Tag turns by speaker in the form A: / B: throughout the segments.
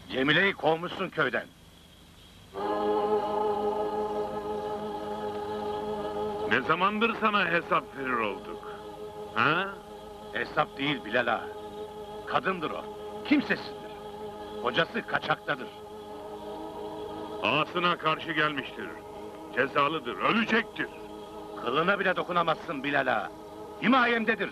A: Cemile'yi kovmuşsun köyden.
B: Ne zamandır sana hesap verir olduk? Ha?
A: Hesap değil Bilal ağa. Kadındır o, kimsesizdir. Kocası kaçaktadır.
B: Ağasına karşı gelmiştir. Cezalıdır, ölecektir.
A: Kılına bile dokunamazsın Bilal ağa. Himayemdedir.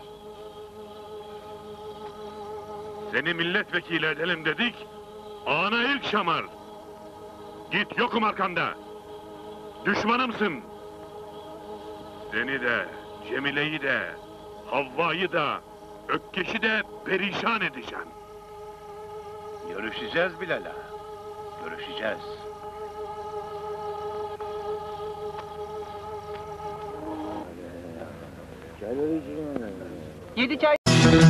B: Seni milletvekili edelim dedik, ağana ilk şamar. Git, yokum arkanda. Düşmanımsın. Seni de, Cemile'yi de, Havva'yı da, Ökkeş'i de perişan edeceğim.
A: Görüşeceğiz Bilal ağa. Görüşeceğiz.
C: Yedi çay.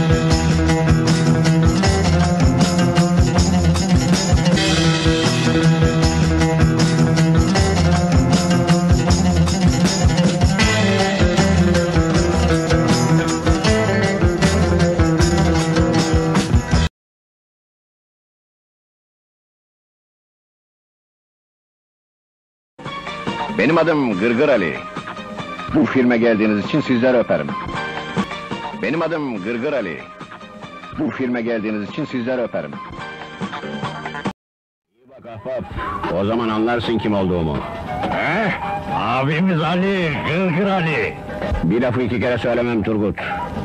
D: Benim adım Gırgır Ali. Bu filme geldiğiniz için sizleri öperim. Benim adım Gırgır Ali. Bu filme geldiğiniz için sizleri öperim. İyi bak ahbap, o zaman anlarsın kim olduğumu.
E: Abimiz Ali, Gırgır Ali.
D: Bir lafı iki kere söylemem Turgut.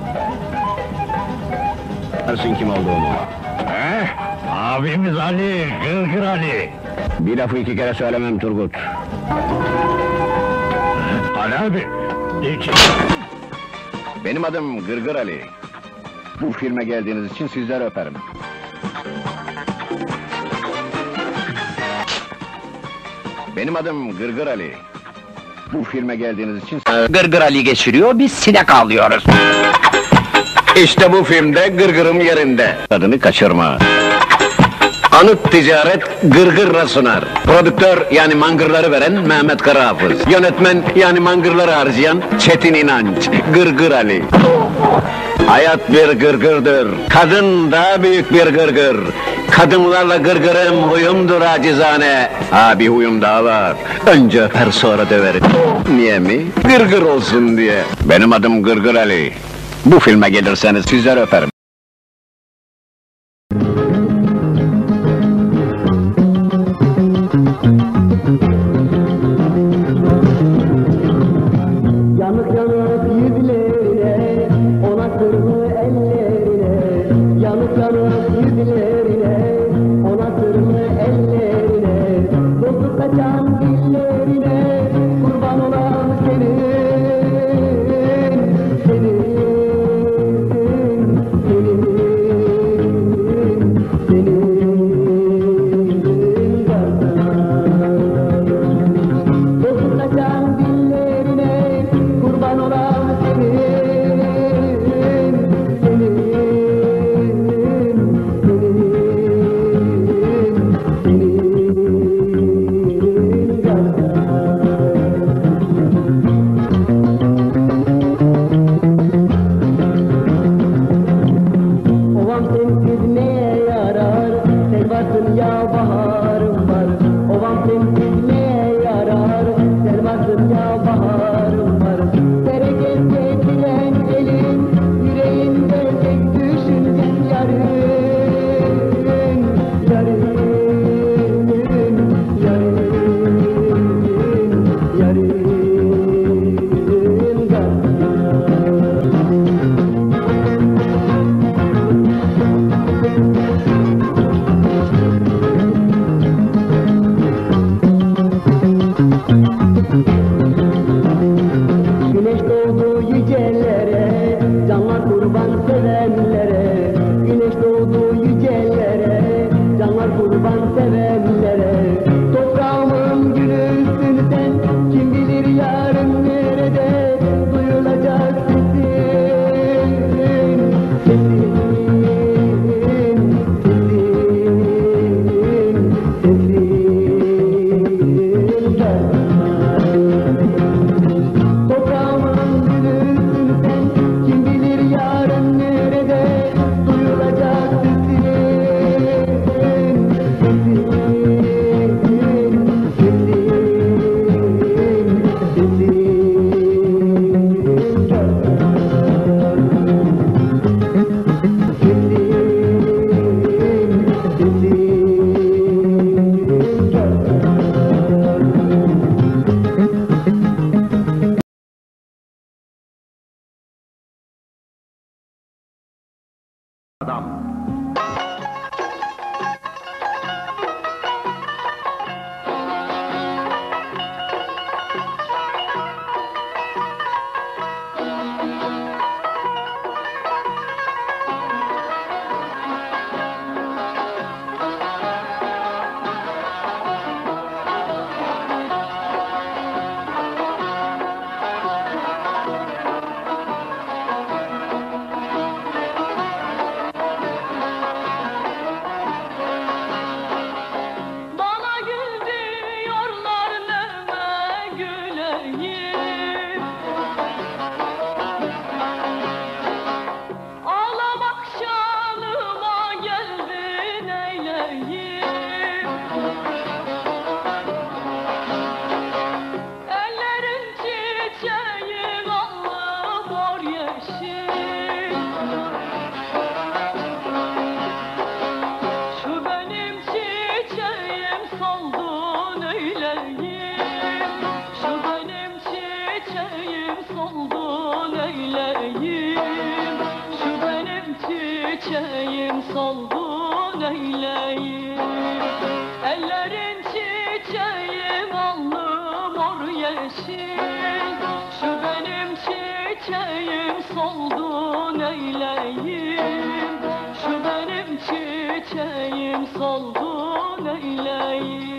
D: Anlarsın kim olduğumu.
E: Abimiz Ali, Gırgır Ali.
D: Bir lafı iki kere söylemem Turgut.
E: Ali abi,
D: Benim adım Gırgır Ali. Bu filme geldiğiniz için sizleri öperim. Benim adım Gırgır Ali. Bu filme geldiğiniz için...
F: Gırgır Ali geçiriyor, biz sinek alıyoruz.
D: İşte bu filmde gırgırım yerinde. Tadını kaçırma. Anıt ticaret gırgırla sunar. Prodüktör yani mangırları veren Mehmet Karahafız. Yönetmen yani mangırları harcayan Çetin İnanç. Gırgır Ali. Hayat bir gırgırdır. Kadın daha büyük bir gırgır. Kadınlarla gırgırım huyumdur acizane. Bir huyum daha var. Önce öper sonra döverim. Niye mi? Gırgır olsun diye. Benim adım Gırgır Ali. Bu filme gelirseniz sizleri öperim.
G: Yanık yanık yüzlerine, ona sırlı ellerine. Yanık yanık yüzlerine, ona sırlı ellerine. Dostu kaçan dillerine, kurban olan senin. Dostu kaçan dillerine, kurban olan senin. neyleyim? Ellerin çiçeğim allı mor yeşil, şu benim çiçeğim soldu neyleyim? Şu benim çiçeğim soldu neyleyim?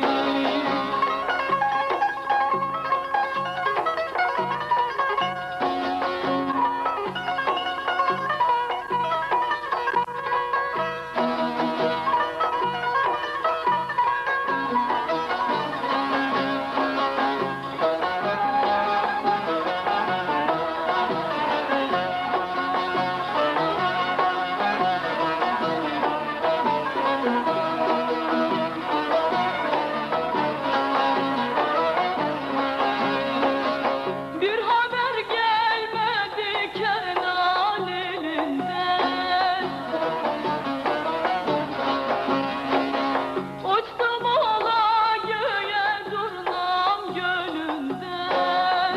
G: Bir haber gelmedi Kenan elinden, uçtum ola göğe durnam gönlünden.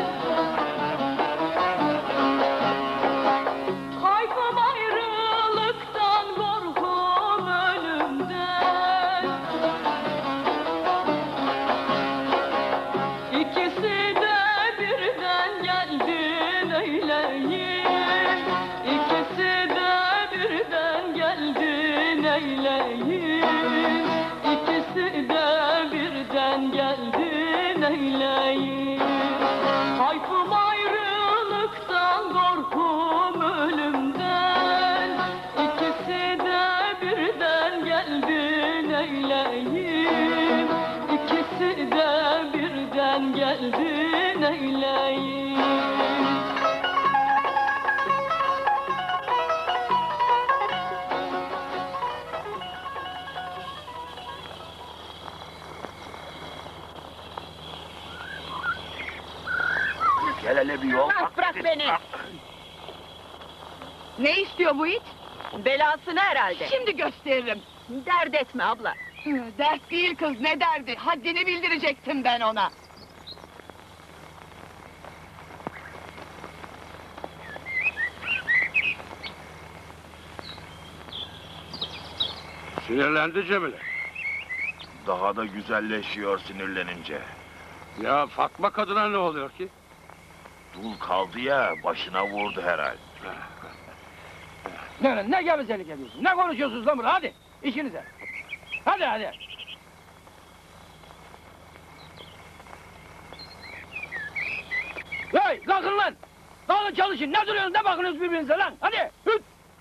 G: Kaygım ayrılıktan, korkum ölümden. İkisi de birden geldi neyleyim? İkisi de birden geldi neyleyim? İkisi de birden geldi neyleyim? Hayfım ayrılıktan, korkum ölümden. İkisi de birden geldi neyleyim? İkisi de birden geldi neyleyim?
B: Gel hele bir yol.
C: Bırak beni! Ne istiyor bu it? Belasını herhalde. Şimdi gösteririm. Dert etme abla. Dert değil kız, ne derdi? Haddini bildirecektim ben ona.
A: Sinirlendi Cemile.
B: Daha da güzelleşiyor sinirlenince.
A: Ya Fatma kadına ne oluyor ki?
B: Dul kaldı ya, başına vurdu herhal.
H: Ne gevezelik ediyorsun? Ne konuşuyorsunuz lan burada? Hadi işinize. Hadi. Hey kalkın lan! Kalkın çalışın. Ne duruyorsunuz? Ne bakıyorsunuz birbirinize lan? Hadi! Hüt!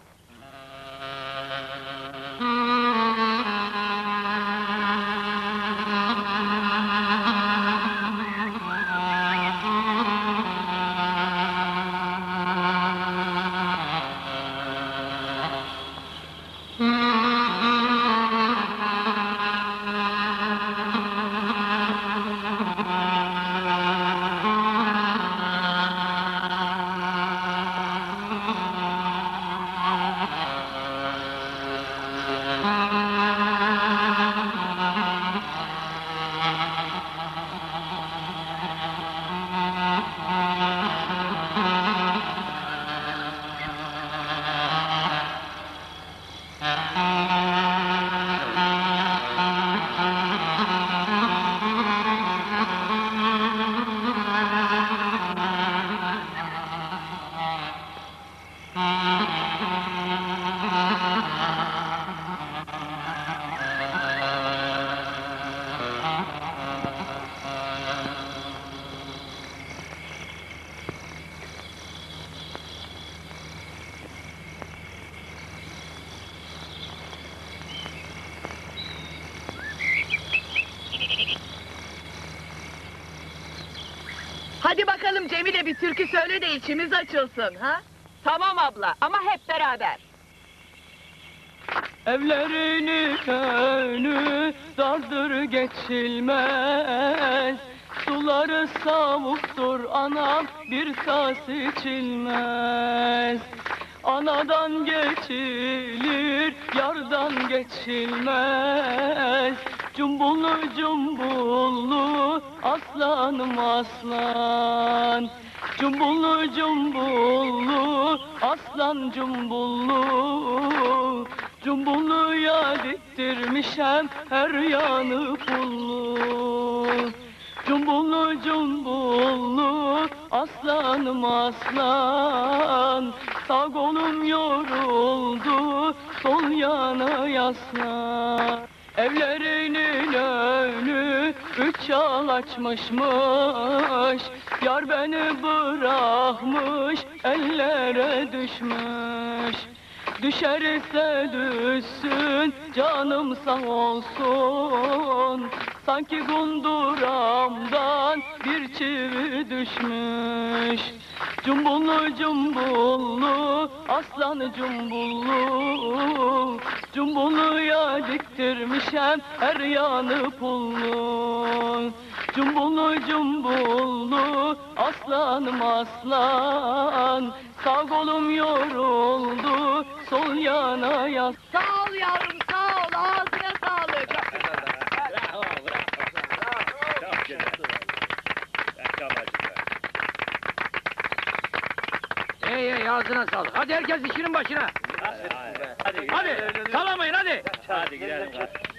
C: Hadi bakalım Cemile, bir türkü söyle de içimiz açılsın ha? Tamam abla, ama hep beraber.
G: Evlerinin önü dardır geçilmez, suları savuktur anam, bir tas içilmez. Anadan geçilir, yardan geçilmez. Cumbullu cumbullu, aslanım aslan. Cumbullu cumbullu, aslan cumbullu. Cumbulluya diktirmişem her yanı pullu. Cumbullu cumbullu aslanım aslan, sağ kolum yoruldu sol yana yaslan. Evlerinin önü 3 yal açmışmış, yar beni bırakmış ellere düşmüş. Düşerse düşsün canım sağ olsun, sanki gunduramdan bir çivi düşmüş. Cumbullu cumbullu aslanı cumbullu, cumbulluya diktirmişem her yanı pullu. Cumbullu cumbullu aslanım aslan, sağ kolum yoruldu sol yana yas.
C: Sağ ol yavrum, sağ ol. Ağzına sağlık.
H: Hey ağzına sağlık. Hadi herkes işinin başına. Hadi salamayın hadi.
A: Hadi gidelim.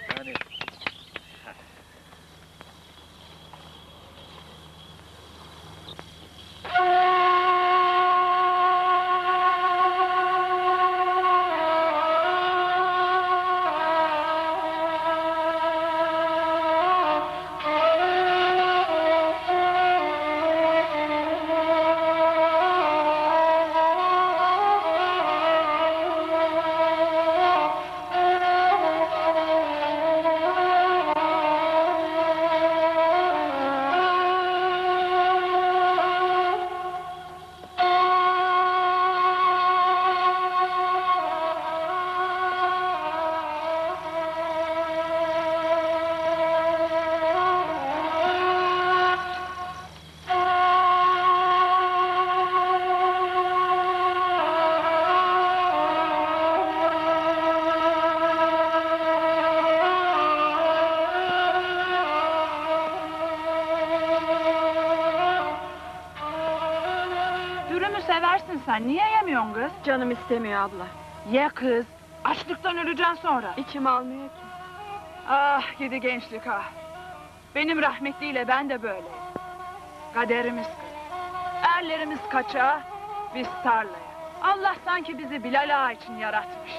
C: Dürümü seversin sen, niye yemiyorsun kız?
I: Canım istemiyor abla.
C: Ye kız, açlıktan öleceksin sonra.
I: İçim almıyor ki.
C: Ah gidi gençlik ah! Benim rahmetliyle ben de böyleyim. Kaderimiz kız. Erlerimiz kaçağa, biz tarlaya. Allah sanki bizi Bilal Ağa için yaratmış.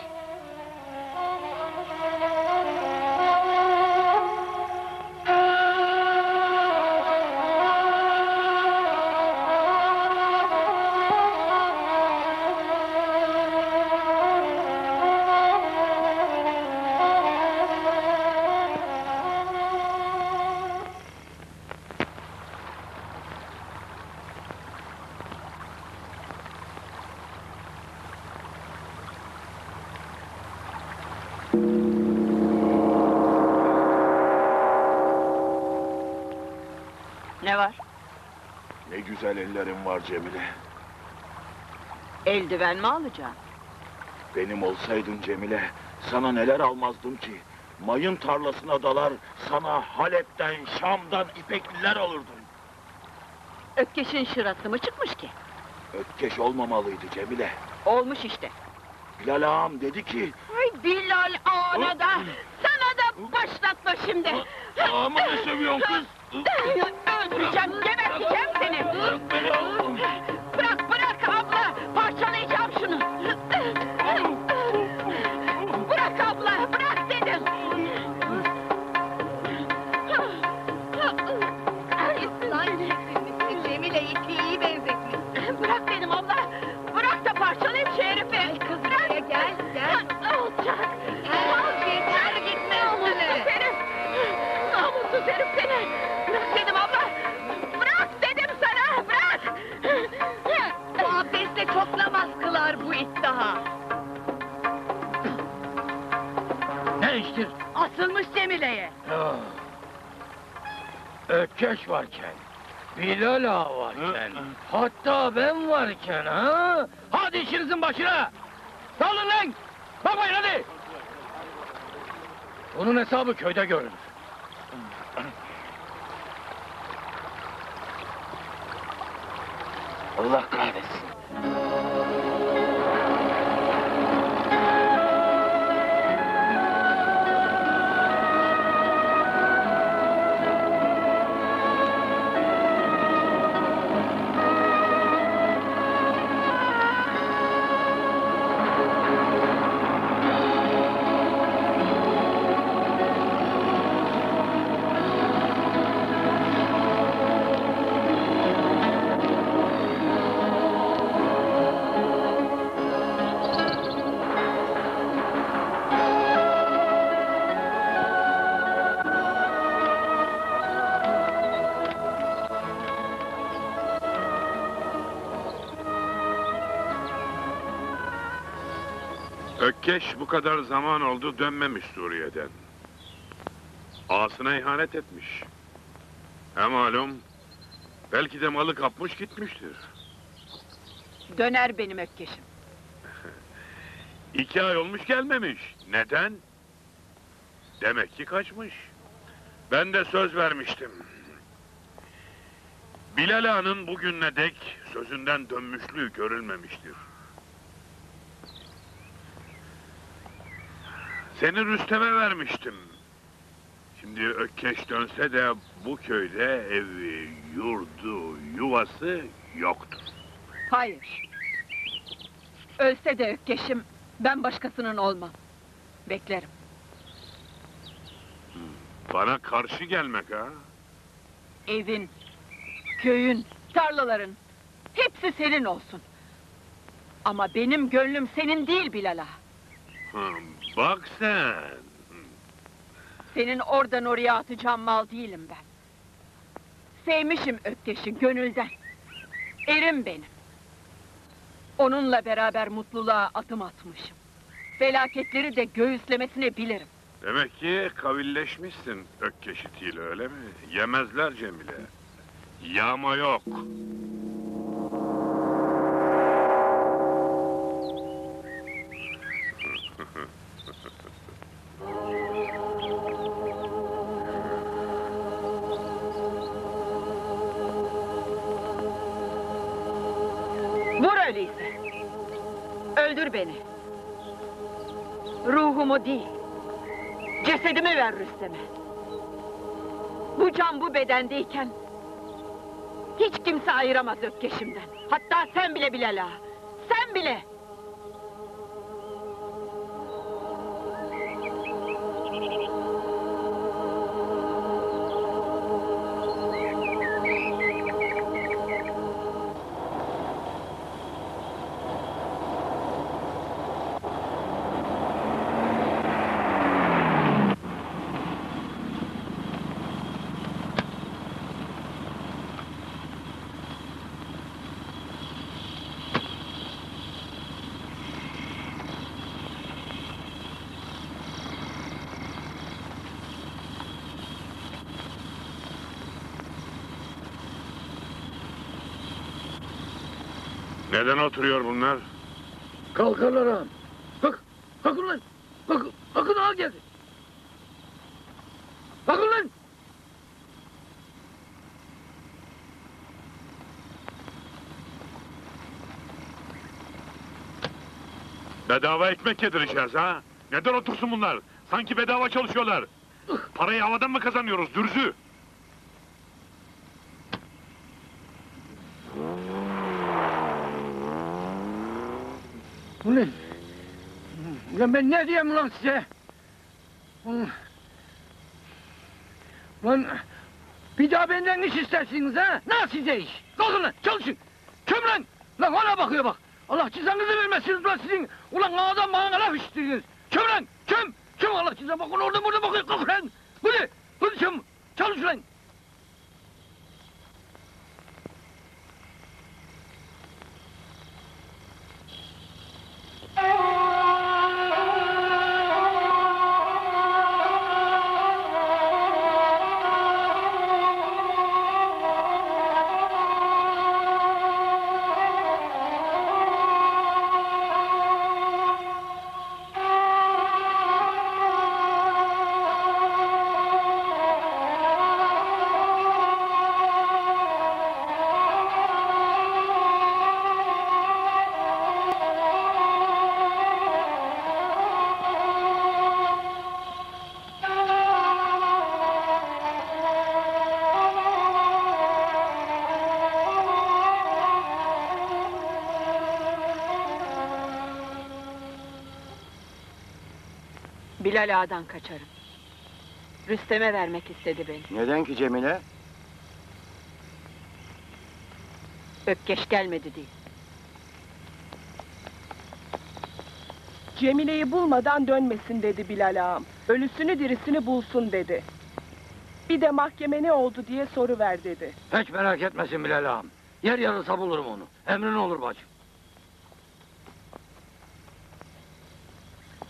C: Ne var?
B: Ne güzel ellerin var Cemile.
C: Eldiven mi alacaksın?
B: Benim olsaydın Cemile, sana neler almazdım ki? Mayın tarlasına dalar, sana Halep'ten, Şam'dan ipekliler olurdum.
C: Ökkeş'in şırası mı çıkmış ki?
B: Ökkeş olmamalıydı Cemile.
C: Olmuş işte.
B: Bilal ağam dedi ki...
C: Ay Bilal Ağa'na da, sana da başlatma şimdi!
B: Ağamı ne seviyorsun kız?
C: Öldüreceğim, geberteceğim seni! Bırak, bırak abla! Parçalayacağım şunu! Bırak abla, bırak dedim! Cemile iyi benzetmiş. Bırak dedim abla! Bırak da parçalayayım şu herifi! Kız buraya gel, gel! Olacak! Vazgeçer gitme üstüne! Namussuz herif seni! Bırak dedim abla! Bırak dedim sana! Bırak! Bu abdestle çok namaz kılar bu iddia!
H: Ne iştir?
C: Asılmış Cemile'ye!
H: Ökkeş varken, Bilal Ağa varken, hatta ben varken ha? Hadi işinizin başına! Salın lan! Bakmayın hadi! Bunun hesabı köyde görülür.
B: Allah kahretsin.
A: Ökkeş bu kadar zaman oldu dönmemiş Suriye'den. Ağasına ihanet etmiş. Hem malum, belki de malı kapmış gitmiştir.
C: Döner benim Ökkeş'im.
A: 2 ay olmuş gelmemiş. Neden? Demek ki kaçmış. Ben de söz vermiştim. Bilal Ağa'nın bugüne dek sözünden dönmüşlüğü görülmemiştir. Seni Rüstem'e vermiştim. Şimdi Ökkeş dönse de bu köyde evi, yurdu, yuvası yoktur.
C: Hayır. Ölse de Ökkeş'im, ben başkasının olmam. Beklerim.
A: Bana karşı gelmek ha?
C: Evin, köyün, tarlaların, hepsi senin olsun. Ama benim gönlüm senin değil Bilal Ağa.
A: Bak sen!
C: Senin oradan oraya atacağım mal değilim ben. Sevmişim Ökkeş'i gönülden. Erim benim. Onunla beraber mutluluğa adım atmışım. Felaketleri de göğüslemesini bilirim.
A: Demek ki kavilleşmişsin Ökkeş itiyle, öyle mi? Yemezler Cemile. Yağma yok.
C: Vur öyleyse. Öldür beni. Ruhumu değil, cesedimi ver Rüstem'e. Bu can bu bedendeyken hiç kimse ayıramaz Ökkeş'imden. Hatta sen bile Bilal Ağa, sen bile!
A: Neden oturuyor bunlar?
H: Kalkarlar ağam. Kalk, kalkın lan. Kalkın, kalkın ağa geldi. Kalkın lan.
A: Bedava ekmek yedireceğiz ha? Neden otursun bunlar? Sanki bedava çalışıyorlar. Parayı havadan mı kazanıyoruz dürzü?
H: Ulan! Ulan ben ne diyeyim ulan size? Ulan! Bir daha benden iş istersiniz ha? Ne size iş? Kalkın lan, çalışın! Kim lan? Lan hala bakıyor bak! Allah cezanızı vermezsiniz ulan sizin! Ulan ağadan bana laf işitirsiniz! Kim lan? Kim? Kim Allah cezanı bakın orada burada bakıyor, kalk lan! Hadi! Hadi çabuk! Çalış lan!
C: Bilal Ağa'dan kaçarım. Rüstem'e vermek istedi beni.
B: Neden ki Cemile?
C: Ökkeş gelmedi değil.
G: Cemile'yi bulmadan dönmesin dedi Bilal ağam. Ölüsünü dirisini bulsun dedi. Bir de mahkeme ne oldu diye soruver dedi.
H: Hiç merak etmesin Bilal ağam. Yer yarılsa bulurum onu. Emrin olur bacım.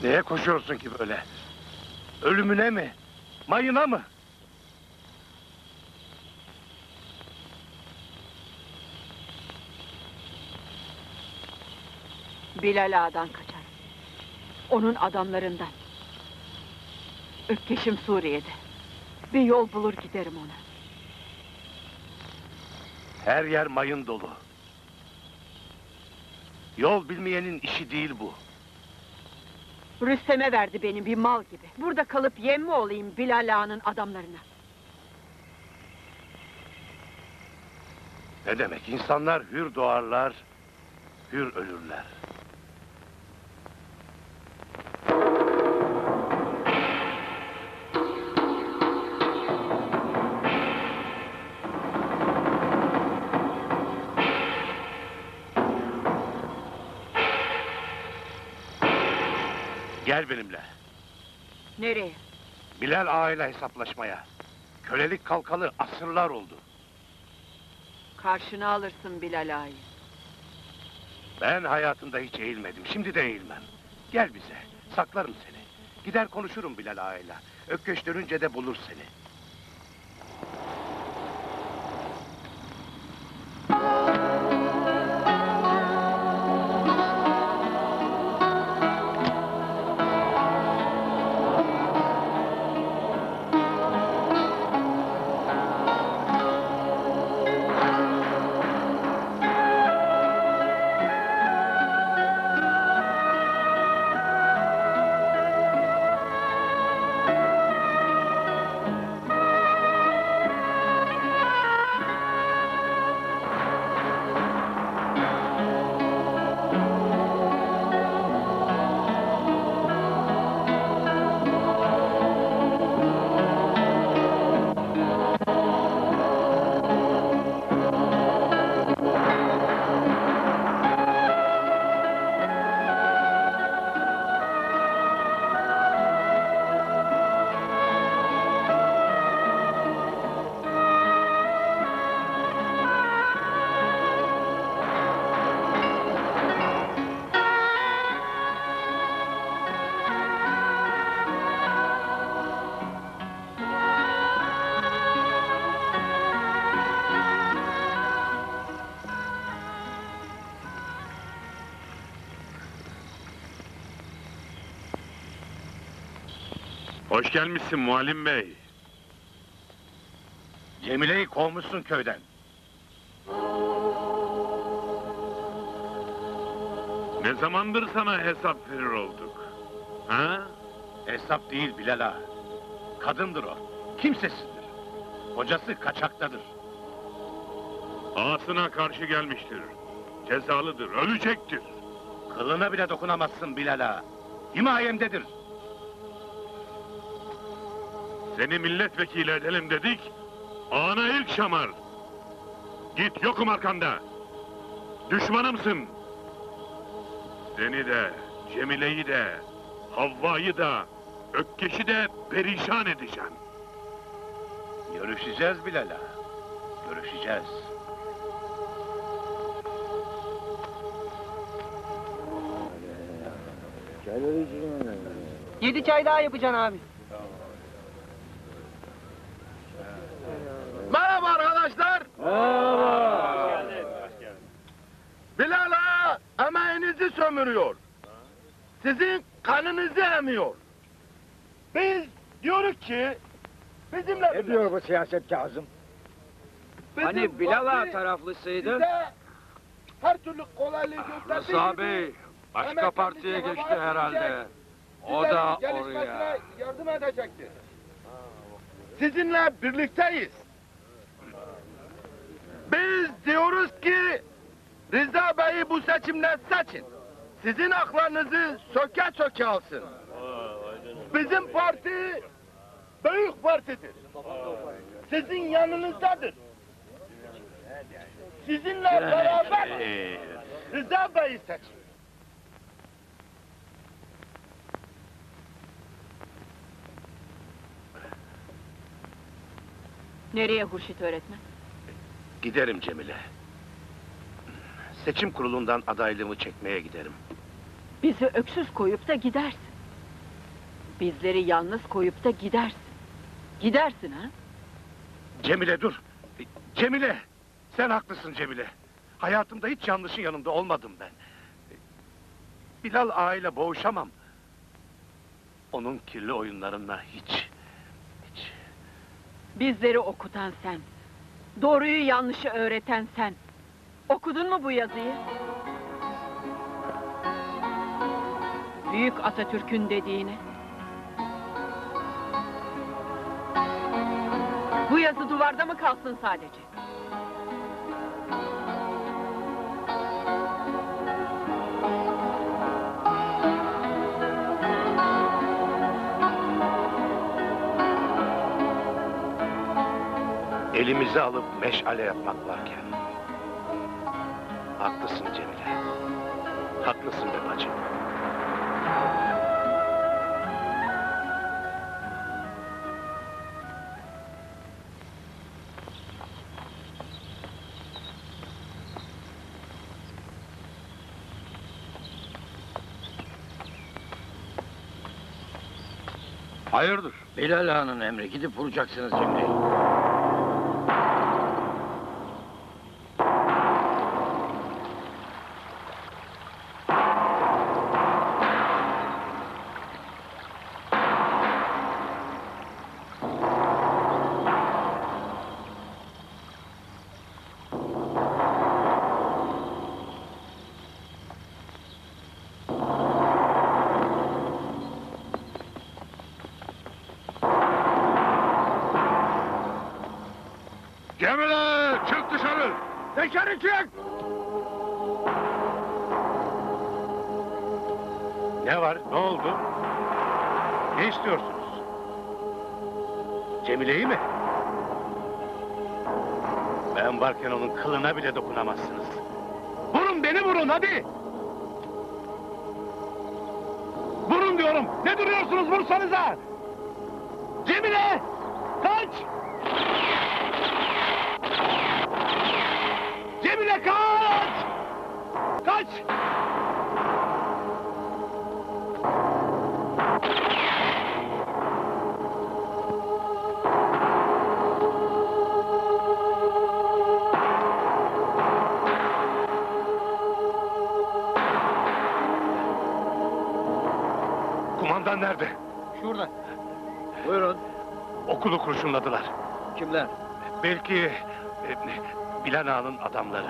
E: Neye koşuyorsun ki böyle? Ölümüne mi? Mayına mı?
C: Bilal Ağa'dan kaçar. Onun adamlarından. Ökkeşim Suriye'de. Bir yol bulur giderim ona.
E: Her yer mayın dolu. Yol bilmeyenin işi değil bu.
C: Rüstem'e verdi beni bir mal gibi. Burada kalıp yem mi olayım Bilal Ağa'nın adamlarına?
E: Ne demek? İnsanlar hür doğarlar, hür ölürler. Gel benimle.
C: Nereye?
E: Bilal Ağa ile hesaplaşmaya. Kölelik kalkalı asırlar oldu.
C: Karşına alırsın Bilal Ağa'yı.
E: Ben hayatımda hiç eğilmedim, şimdi de eğilmem. Gel bize, saklarım seni. Gider konuşurum Bilal Ağa'yla. Ökkeş dönünce de bulur seni.
A: Hoş gelmişsin Muallim Bey.
E: Cemile'yi kovmuşsun köyden.
A: Ne zamandır sana hesap verir olduk? Ha?
E: Hesap değil Bilal Ağa. Kadındır o, kimsesizdir. Kocası kaçaktadır.
A: Ağasına karşı gelmiştir. Cezalıdır, ölecektir.
E: Kılına bile dokunamazsın Bilal Ağa. Himayemdedir.
A: Seni milletvekili edelim dedik, ağana ilk şamar. Git, yokum arkanda. Düşmanımsın. Seni de, Cemile'yi de, Havva'yı da, Ökkeş'i de perişan edeceğim.
E: Görüşeceğiz Bilal Ağa. Görüşeceğiz.
H: Yedi çay daha yapacaksın abi.
B: Merhaba arkadaşlar. Bilal Ağa emeğinizi sömürüyor. Sizin kanınızı emiyor. Biz diyoruz ki bizimle
H: Ne diyor bu siyaset Kazım?
B: Hani Bilal Ağa taraflısıydı. Her türlü kolaylığı gösterdiği
I: Rıza
B: gibi
I: Bey, başka
B: emekliliği
I: partiye
B: hava
I: geçti
B: atacak,
I: herhalde. O
B: sizlerin
I: da
B: gelişmesine
I: oraya.
B: yardım edecektir. Sizinle birlikteyiz. Biz diyoruz ki Rıza Bey'i bu seçimden seçin. Sizin haklarınızı söke söke alsın. Bizim parti büyük partidir. Sizin yanınızdadır. Sizinle beraber Rıza Bey'i seçin.
C: Nereye Hurşit öğretmen?
E: Giderim Cemile. Seçim kurulundan adaylığımı çekmeye giderim.
C: Bizi öksüz koyup da gidersin. Bizleri yalnız koyup da gidersin. Gidersin ha?
E: Cemile dur! Cemile! Sen haklısın Cemile. Hayatımda hiç yanlışın yanında olmadım ben. Bilal Ağa ile boğuşamam. Onun kirli oyunlarına hiç.
C: Bizleri okutan sen. Doğruyu yanlışı öğreten sen. Okudun mu bu yazıyı? Büyük Atatürk'ün dediğini. Bu yazı duvarda mı kalsın sadece?
E: Elimizi alıp meşale yapmak varken. Haklısın Cemile. Haklısın be bacım.
I: Hayırdır?
H: Bilal Ağa'nın emri, gidip vuracaksınız Cemile'yi.
E: Cemile! Çık dışarı! Dışarı çık! Ne var? Ne oldu? Ne istiyorsunuz? Cemile'yi mi? Ben varken onun kılına bile dokunamazsınız. Vurun beni vurun hadi! Vurun diyorum! Ne duruyorsunuz, vursanıza! Cemile! Kaç! Cemile kaç! Kaç! Kumandan nerede?
H: Şurada. Buyurun.
E: Okulu kurşunladılar.
H: Kimler?
E: Belki Bilal Ağa'nın adamları.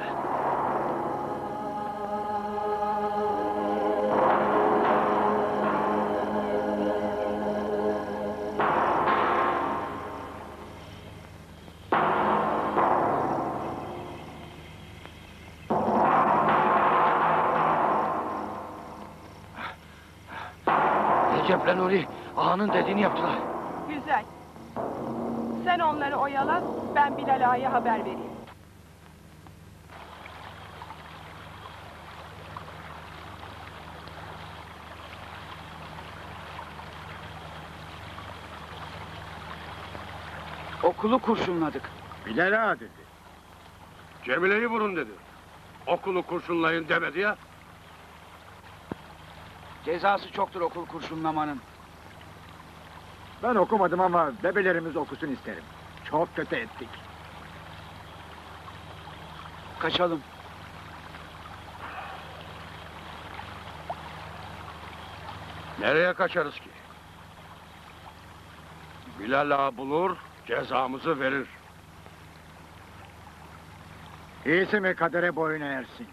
H: Recep'le Nuri Ağa'nın dediğini yaptılar.
G: Güzel. Sen onları oyala, ben Bilal Ağa'ya haber vereyim.
H: Okulu kurşunladık.
E: Bilal Ağa dedi. Cemile'yi vurun dedi. Okulu kurşunlayın demedi ya.
H: Cezası çoktur okul kurşunlamanın.
J: Ben okumadım ama bebelerimiz okusun isterim. Çok kötü ettik.
H: Kaçalım.
E: Nereye kaçarız ki? Bilal Ağa bulur, cezamızı verir.
J: İyisi mi kadere boyun eğersin?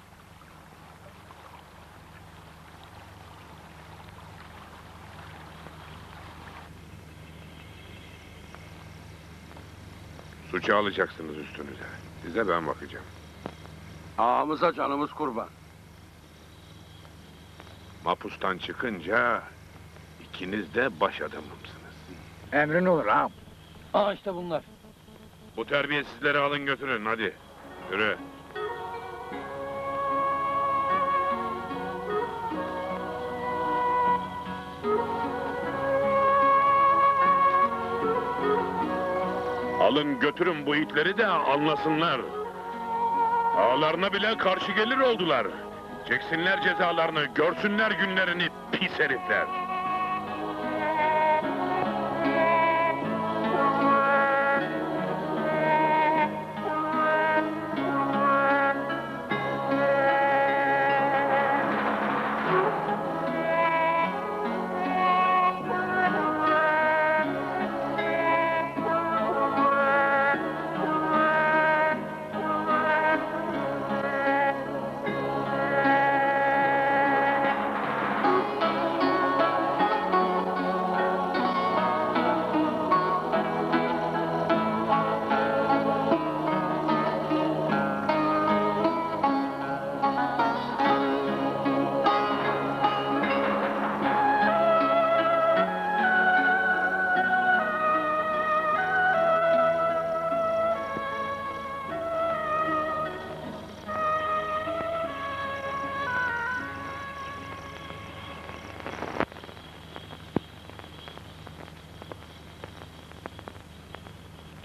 A: Suçu alacaksınız üstünüze. Size ben bakacağım.
E: Ağamıza canımız kurban.
A: Mapustan çıkınca ikiniz de baş adamımsınız.
J: Emrin olur ağam.
H: Aa işte bunlar.
A: Bu terbiyesizleri alın götürün hadi. Yürü. Alın götürün bu itleri de anlasınlar. Ağalarına bile karşı gelir oldular. Çeksinler cezalarını, görsünler günlerini pis herifler.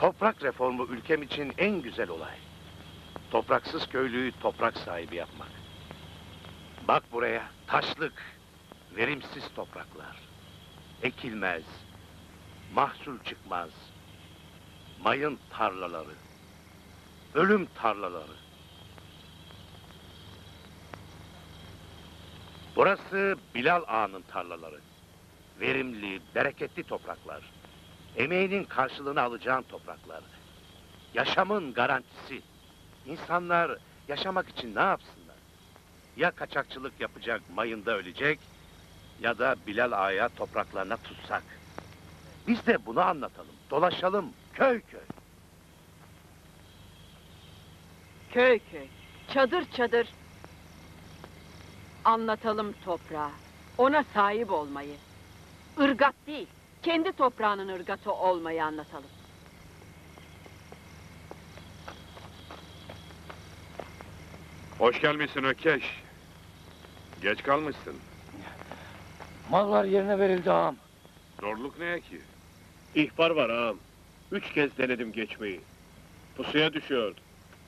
E: Toprak reformu ülkem için en güzel olay. Topraksız köylüyü toprak sahibi yapmak. Bak buraya, taşlık, verimsiz topraklar. Ekilmez, mahsul çıkmaz. Mayın tarlaları, ölüm tarlaları. Burası Bilal Ağa'nın tarlaları. Verimli, bereketli topraklar. Emeğinin karşılığını alacağın topraklar. Yaşamın garantisi. İnsanlar yaşamak için ne yapsınlar? Ya kaçakçılık yapacak, mayında ölecek, ya da Bilal Ağa'ya topraklarına tutsak. Biz de bunu anlatalım, dolaşalım köy köy.
C: Köy köy, çadır çadır. Anlatalım toprağa, ona sahip olmayı. Irgat değil, kendi toprağının ırgatı olmayı anlatalım.
A: Hoş gelmişsin Ökkeş. Geç kalmışsın.
H: Mallar yerine verildi ağam.
A: Zorluk neye ki?
K: İhbar var ağam. 3 kez denedim geçmeyi. Pusuya düşüyordu.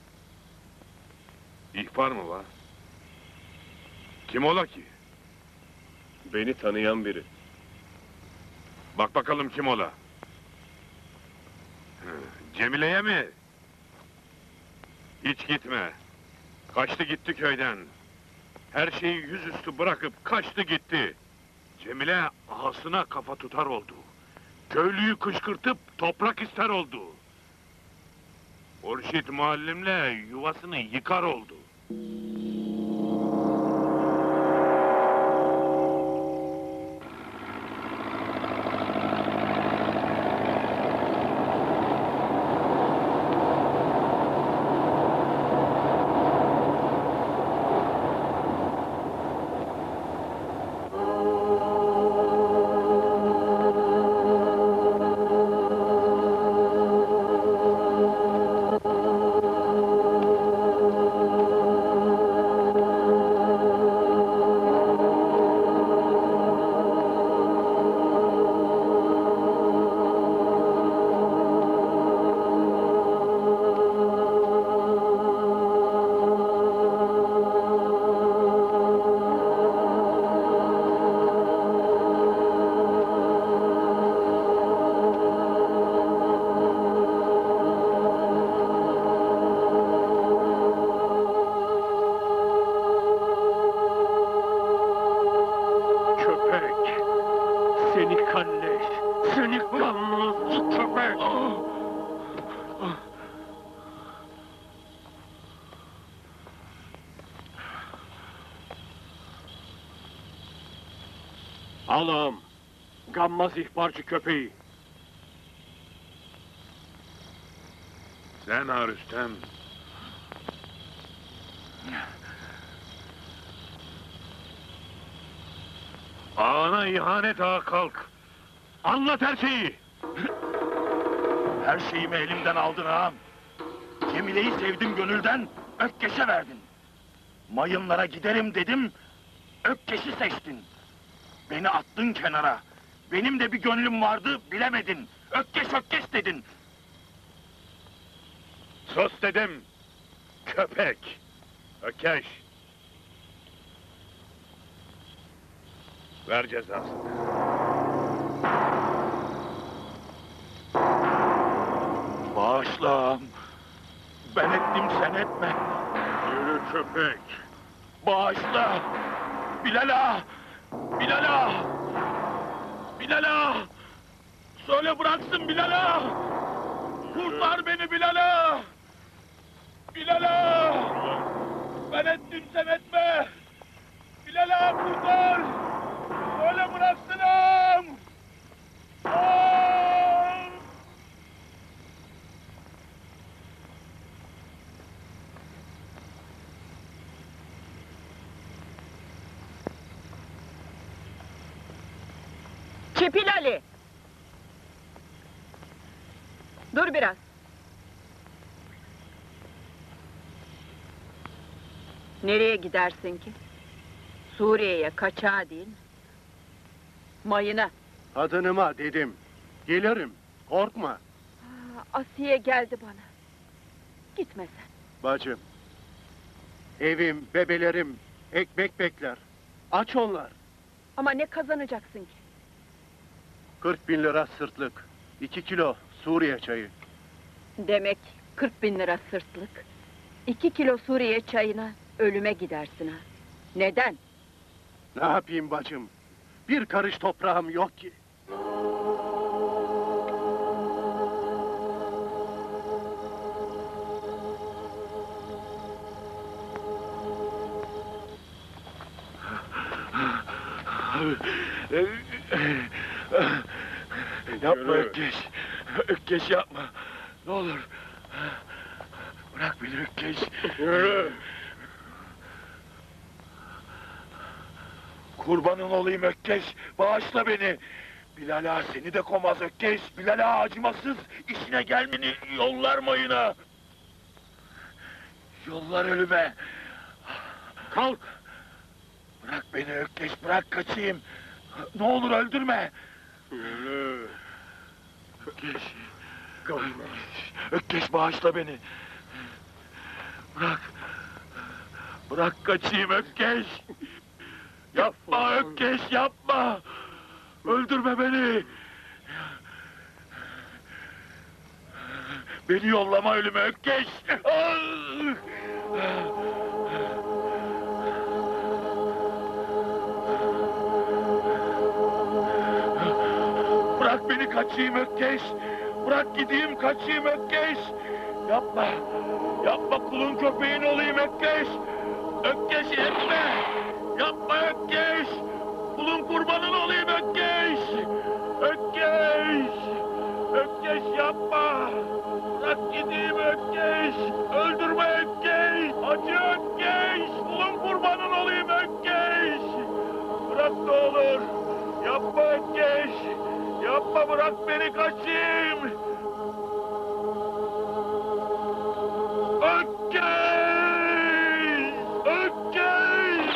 A: İhbar mı var? Kim ola ki?
K: Beni tanıyan biri.
A: Bak bakalım kim ola? Cemile'ye mi? Hiç gitme. Kaçtı gitti köyden. Her şeyi yüzüstü bırakıp kaçtı gitti. Cemile ağasına kafa tutar oldu. Köylüyü kışkırtıp toprak ister oldu. Hurşit muallimle yuvasını yıkar oldu.
K: Allah'ım! Gammaz ihbarcı köpeği!
A: Sen ha Rüstem. Ağana ihanet ağa kalk. Anlat her şeyi.
B: Her şeyimi elimden aldın ağam. Cemile'yi sevdim gönülden, Ökkeş'e verdin. Mayınlara giderim dedim, Ökkeş'i seçtin. Beni attın kenara. Benim de bir gönlüm vardı, bilemedin. Ökkeş Ökkeş dedin.
A: Sus dedim. Köpek. Ökkeş. Ver cezasını.
B: Bağışla ağam. Ben ettim, sen etme.
A: Yürü köpek.
B: Bağışla. Bilal ağa. Bilal ağa. Bilal ağa. Söyle bıraksın Bilal ağa. Kurtar beni Bilal ağa. Bilal ağa. Ben ettim, sen etme. Bilal ağa kurtar. Söyle bıraksın ağam. Ağam.
C: Çepil Ali! Dur biraz. Nereye gidersin ki? Suriye'ye kaçağı değil mi? Mayına.
K: Kadınıma dedim. Gelirim, korkma.
C: Asiye geldi bana. Gitme sen.
K: Bacım. Evim, bebelerim, ekmek bekler. Aç onlar.
C: Ama ne kazanacaksın ki?
K: 40.000 lira sırtlık. 2 kilo Suriye çayı.
C: Demek 40.000 lira sırtlık. 2 kilo Suriye çayına ölüme gidersin ha. Neden?
K: Ne yapayım bacım? Bir karış toprağım yok ki.
B: Yapma Ökkeş. Ökkeş yapma. Ne olur. Bırak beni Ökkeş. Kurbanın olayım Ökkeş. Bağışla beni. Bilal ağa seni de komaz Ökkeş. Bilal ağa acımasız. İşine gelmeni yollar mayına. Yollar ölüme. Kalk. Bırak beni Ökkeş. Bırak kaçayım. Ne olur öldürme. Ökkeş. Ökkeş bağışla beni. Bırak. Bırak kaçayım Ökkeş. Yapma Ökkeş yapma. Öldürme beni. Beni yollama ölüme Ökkeş. Bırak beni kaçayım Ökkeş. Bırak gideyim kaçayım Ökkeş. Yapma. Yapma kulun köpeğin olayım Ökkeş. Ökkeş etme. Yapma Ökkeş. Kulun kurbanın olayım Ökkeş. Ökkeş. Ökkeş yapma. Bırak gideyim Ökkeş. Öldürme Ökkeş. Acı Ökkeş. Kulun kurbanın olayım Ökkeş. Bırak ne olur. Yapma Ökkeş. Yapma bırak beni kaçayım. Ökkeş! Ökkeş!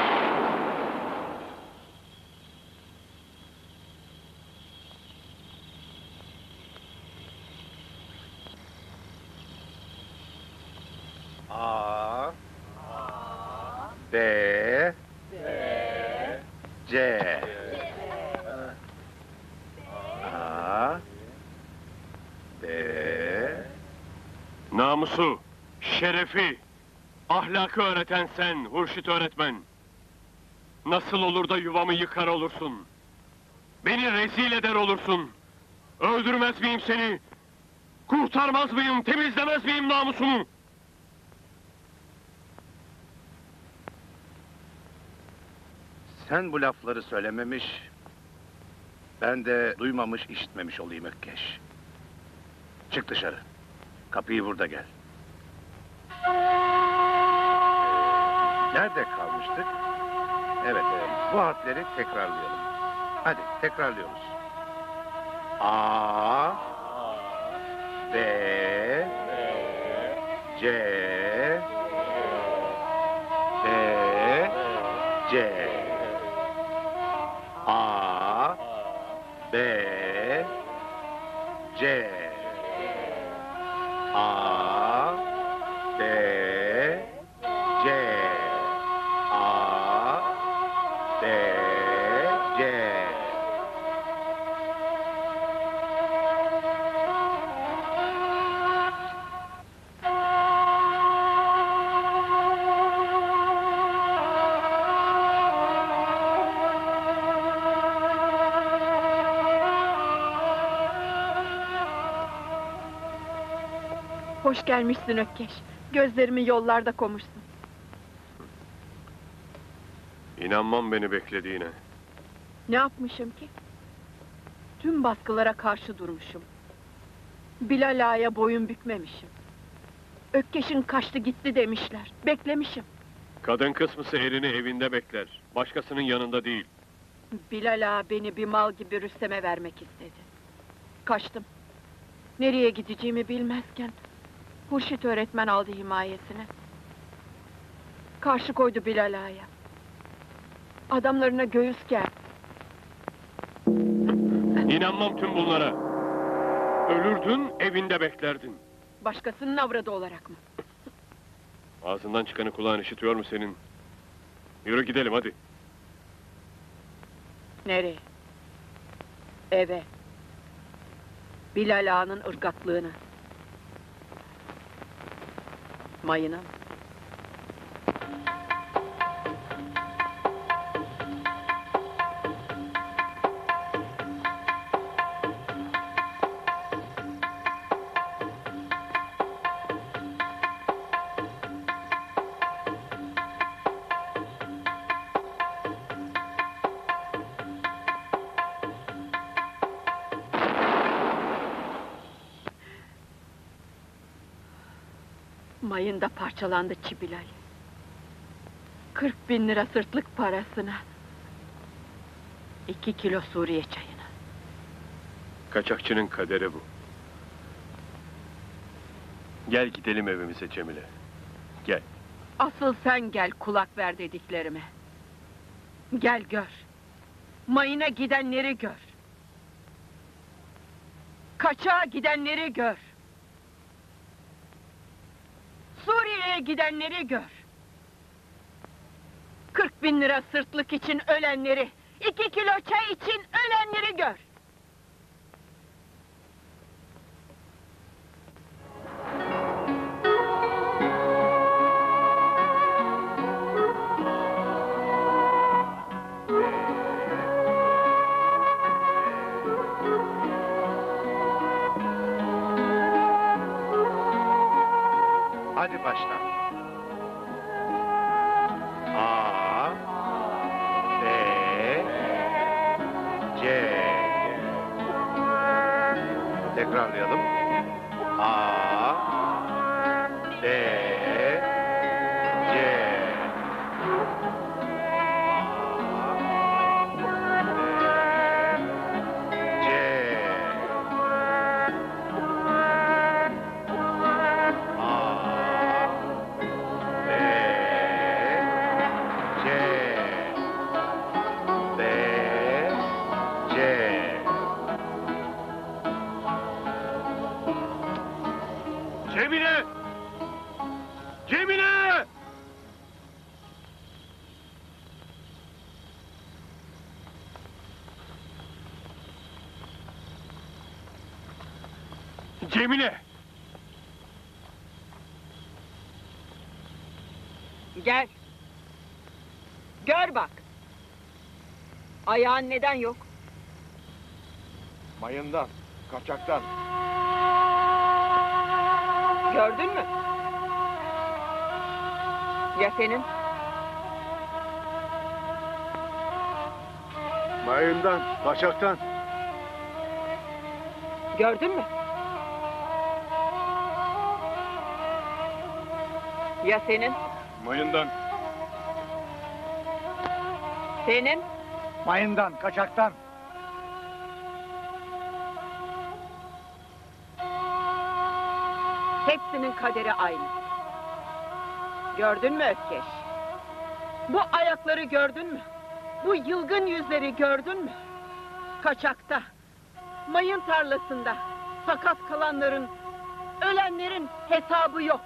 E: A B C A B
K: Namusu, şerefi, ahlakı öğreten sen, Hurşit öğretmen. Nasıl olur da yuvamı yıkar olursun? Beni rezil eder olursun? Öldürmez miyim seni? Kurtarmaz mıyım, temizlemez miyim namusumu?
E: Sen bu lafları söylememiş, ben de duymamış, işitmemiş olayım Ökkeş. Çık dışarı. Kapıyı burada gel. Nerede kalmıştık? Evet, bu harfleri tekrarlayalım. Hadi, tekrarlıyoruz. A B C B C A B C A B C A B C
C: Hoş gelmişsin Ökkeş. Gözlerimi yollarda komuşsun.
K: İnanmam beni beklediğine.
C: Ne yapmışım ki? Tüm baskılara karşı durmuşum. Bilal Ağa'ya boyun bükmemişim. Ökkeş'in kaçtı gitti demişler. Beklemişim.
K: Kadın kısmısı erini evinde bekler, başkasının yanında değil.
C: Bilal Ağa beni bir mal gibi Rüstem'e vermek istedi. Kaçtım. Nereye gideceğimi bilmezken Hurşit öğretmen aldı himayesine. Karşı koydu Bilal Ağa'ya. Adamlarına göğüs gerdi.
K: İnanmam tüm bunlara. Ölürdün, evinde beklerdin.
C: Başkasının avradı olarak mı?
K: Ağzından çıkanı kulağın işitiyor mu senin? Yürü gidelim hadi.
C: Nereye? Eve. Bilal Ağa'nın ırgatlığına. Mayına mı? Mayında parçalandı Çibilay. 40.000 lira sırtlık parasına. 2 kilo Suriye çayına.
K: Kaçakçının kaderi bu. Gel gidelim evimize Cemile. Gel.
C: Asıl sen gel kulak ver dediklerime. Gel gör. Mayına gidenleri gör. Kaçağa gidenleri gör. Suriye'ye gidenleri gör. 40.000 lira sırtlık için ölenleri, 2 kilo çay için ölenleri gör.
E: Hadi başla. A, B, C. Tekrarlayalım. A, B, C.
K: Cemile! Cemile! Cemile!
C: Gel. Gör bak. Ayağın neden yok?
E: Mayından, kaçaktan.
C: Gördün mü? Ya senin?
E: Mayından, kaçaktan.
C: Gördün mü? Ya senin?
K: Mayından.
C: Senin?
J: Mayından, kaçaktan.
C: Hepsinin kaderi aynı. Gördün mü Ökkeş? Bu ayakları gördün mü? Bu yılgın yüzleri gördün mü? Kaçakta, mayın tarlasında, sakat kalanların, ölenlerin hesabı yok.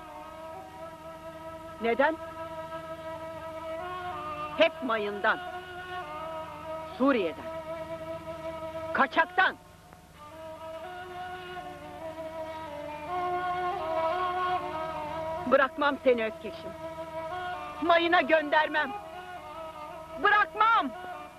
C: Neden? Hep mayından, Suriye'den, kaçaktan. Bırakmam seni Ökkeş'im. Mayına göndermem. Bırakmam.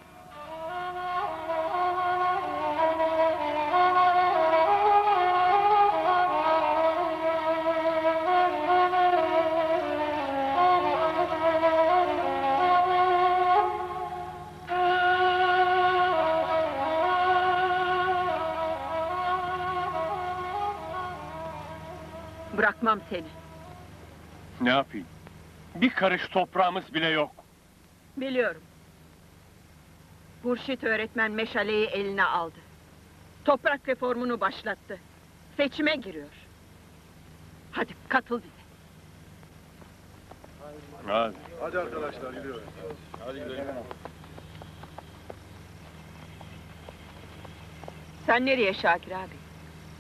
C: Bırakmam seni.
K: Ne yapayım? Bir karış toprağımız bile yok.
C: Biliyorum. Hurşit öğretmen meşaleyi eline aldı. Toprak reformunu başlattı. Seçime giriyor. Hadi katıl bize.
K: Hadi.
E: Hadi arkadaşlar, gidiyoruz. Hadi gidelim.
C: Sen nereye Şakir abi?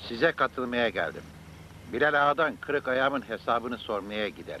J: Size katılmaya geldim. Bilal Ağa'dan kırık ayağımın hesabını sormaya giderim.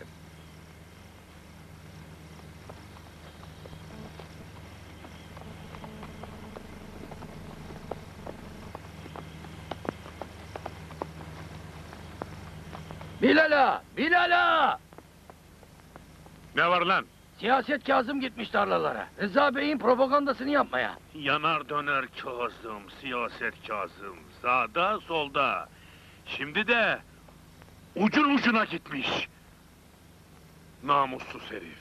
H: Bilal Ağa!
A: Ne var lan?
H: Siyaset Kazım gitmiş tarlalara. Rıza Bey'in propagandasını yapmaya.
A: Yanar döner Kazım, siyaset Kazım. Sağda solda. Şimdi de ucun ucuna gitmiş. Namussuz herif.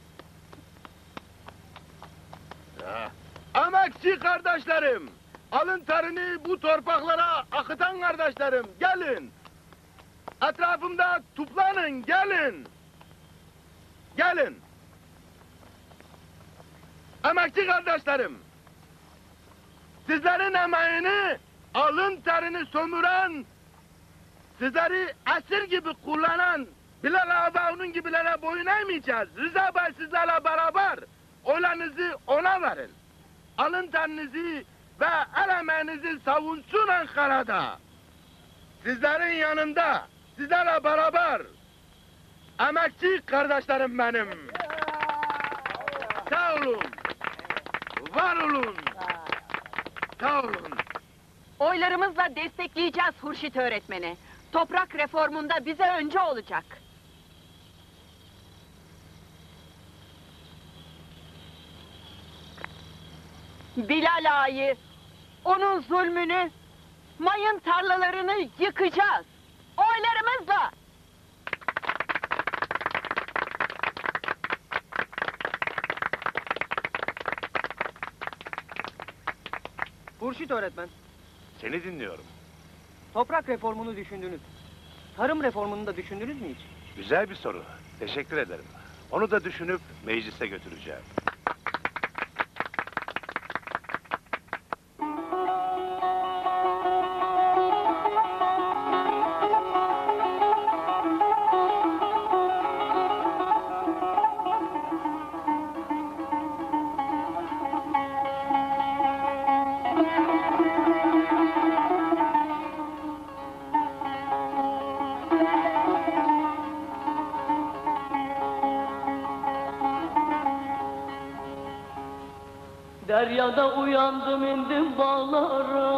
B: Emekçi kardeşlerim, alın terini bu torpaklara akıtan kardeşlerim, gelin. Etrafımda toplanın, gelin. Gelin. Emekçi kardeşlerim, sizlerin emeğini, alın terini sömüren, sizleri esir gibi kullanan Bilal Ağa ve onun gibilere boyun eğmeyeceğiz. Rıza Bey sizlerle beraber oylarınızı ona verin. Alın terinizi ve el emeğinizi savunsun Ankara'da. Sizlerin yanında, sizlerle beraber emekçi kardeşlerim benim. Sağ olun, var olun, sağ olun.
C: Oylarımızla destekleyeceğiz Hurşit öğretmeni. Toprak reformunda bize önce olacak. Bilal Ağa'yı, onun zulmünü, mayın tarlalarını yıkacağız. Oylarımızla.
L: Hurşit öğretmen,
A: Seni dinliyorum.
L: toprak reformunu düşündünüz. Tarım reformunu da düşündünüz mü hiç?
E: Güzel bir soru. Teşekkür ederim. Onu da düşünüp meclise götüreceğim.
M: Deryada uyandım indim bağlara.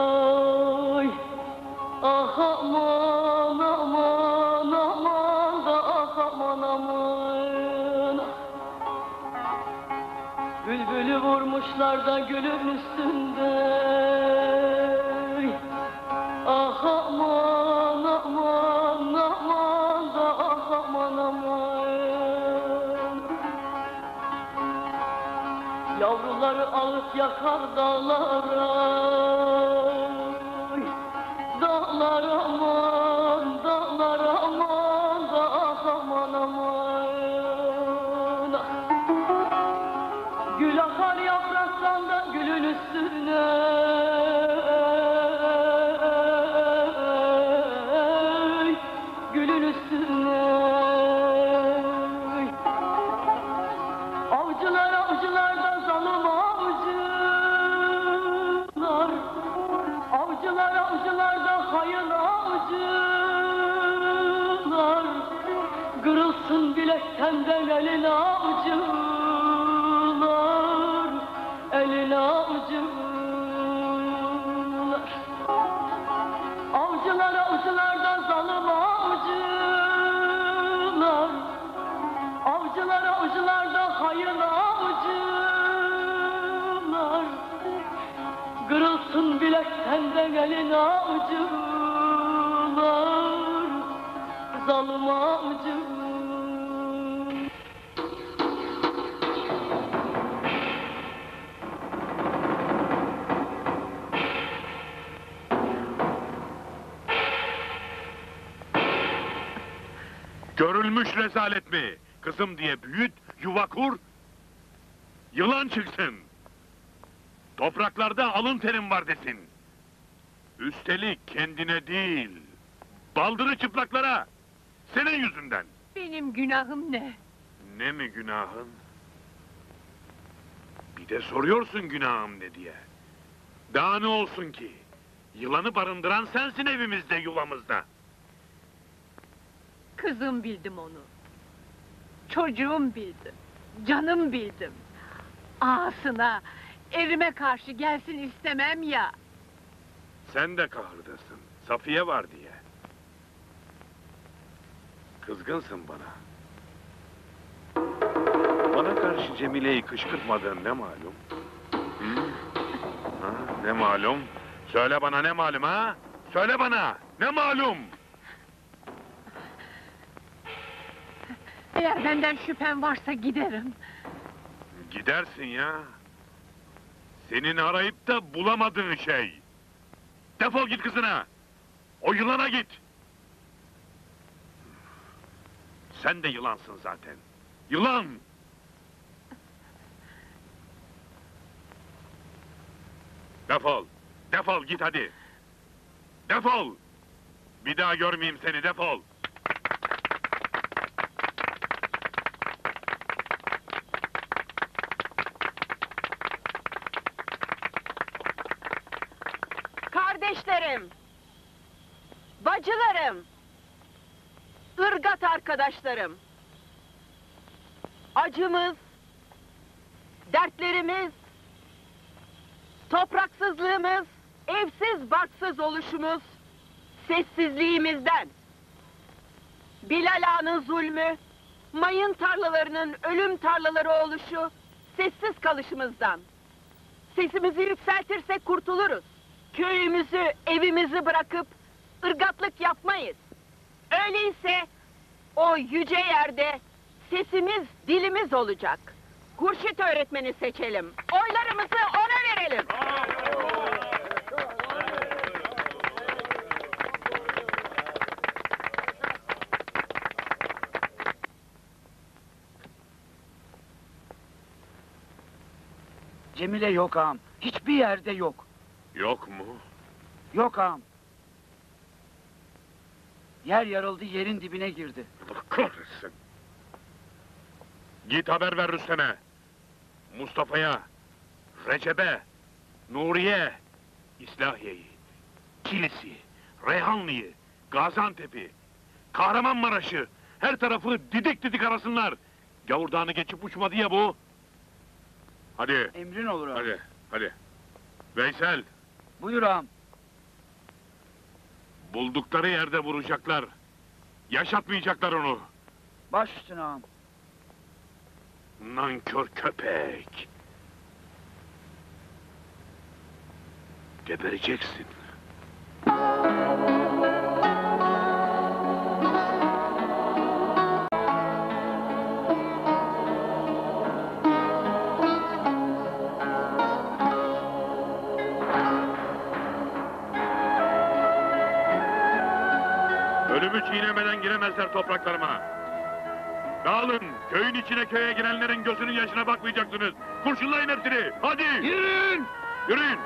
M: Ah aman aman aman da ah aman aman. Bülbülü vurmuşlar da gülün üstünde. Ah aman aman aman da ah aman aman. Yavruları alıp yakar dağlara. Dağlar aman, dağlar aman da ah aman aman. Gül akar yapraktan da gülün üstüne. Gülün üstüne. Avcılar avcılar da zalim avcılar. Avcılar avcılar da hayın avcılar. Kırılsın bilekten de elin avcılar. Elin avcılar. Avcılar avcılar da zalim avcılar. Avcılar avcılar da hayın avcılar. Kırılsın bilekten de elin avcılar. Zalim avcılar.
A: Görülmüş rezalet mi? Kızım diye büyüt, yuva kur, yılan çıksın. Topraklarda alın terim var desin. Üstelik kendine değil, baldırı çıplaklara, senin yüzünden.
C: Benim günahım ne?
A: Ne mi günahın? Bir de soruyorsun günahım ne diye. Daha ne olsun ki? Yılanı barındıran sensin evimizde, yuvamızda.
C: Kızım bildim onu. Çocuğum bildim. Canım bildim. Ağasına, evime karşı gelsin istemem ya.
A: Sen de kahırdasın, Safiye var diye. Kızgınsın bana. Bana karşı Cemile'yi kışkırtmadığın ne malum? Hı? Ha, ne malum? Söyle bana ne malum ha? Söyle bana, ne malum?
C: Eğer benden şüphen varsa giderim.
A: Gidersin ya. Senin arayıp da bulamadığın şey. Defol git kızına. O yılana git. Sen de yılansın zaten. Yılan! Defol! Defol git hadi! Defol! Bir daha görmeyeyim seni, defol!
C: Kardeşlerim, bacılarım, ırgat arkadaşlarım, acımız, dertlerimiz, topraksızlığımız, evsiz barksız oluşumuz, sessizliğimizden, Bilal Ağa'nın zulmü, mayın tarlalarının ölüm tarlaları oluşu, sessiz kalışımızdan. Sesimizi yükseltirsek kurtuluruz. Köyümüzü, evimizi bırakıp ırgatlık yapmayız. Öyleyse o yüce yerde sesimiz, dilimiz olacak. Hurşit öğretmeni seçelim. Oylarımızı ona verelim.
H: Cemile yok ağam. Hiçbir yerde yok.
A: Yok mu?
H: Yok ağam. Yer yarıldı, yerin dibine girdi.
A: Allah kahretsin! Git haber ver Rüstem'e! Mustafa'ya, Recep'e, Nuriye, İslahiye'yi, Kilis'i, Reyhanlı'yı, Gaziantep'i, Kahramanmaraş'ı, her tarafı didik didik arasınlar! Gavur Dağı'nı geçip uçmadı ya bu! Hadi,
H: Emrin olur ağam.
A: hadi, hadi! Veysel,
H: Buyur ağam.
A: buldukları yerde vuracaklar! Yaşatmayacaklar onu!
H: Baş üstüne ağam.
A: Nankör köpek! Gebereceksin! Ölümü çiğnemeden giremezler topraklarıma! Dağılın! Köyün içine köye girenlerin gözünün yaşına bakmayacaksınız! Kurşunlayın hepsini! Hadi!
H: Yürüyün!
A: Yürüyün!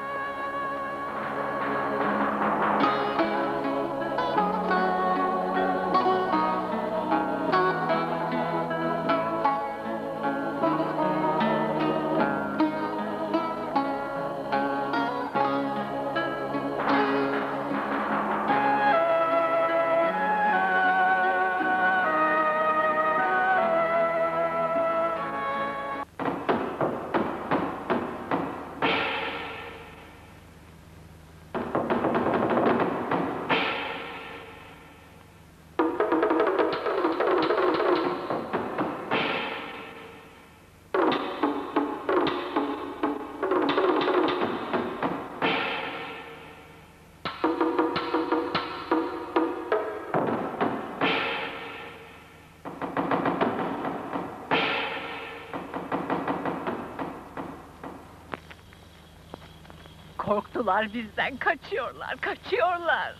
C: Korktular bizden, kaçıyorlar, kaçıyorlar.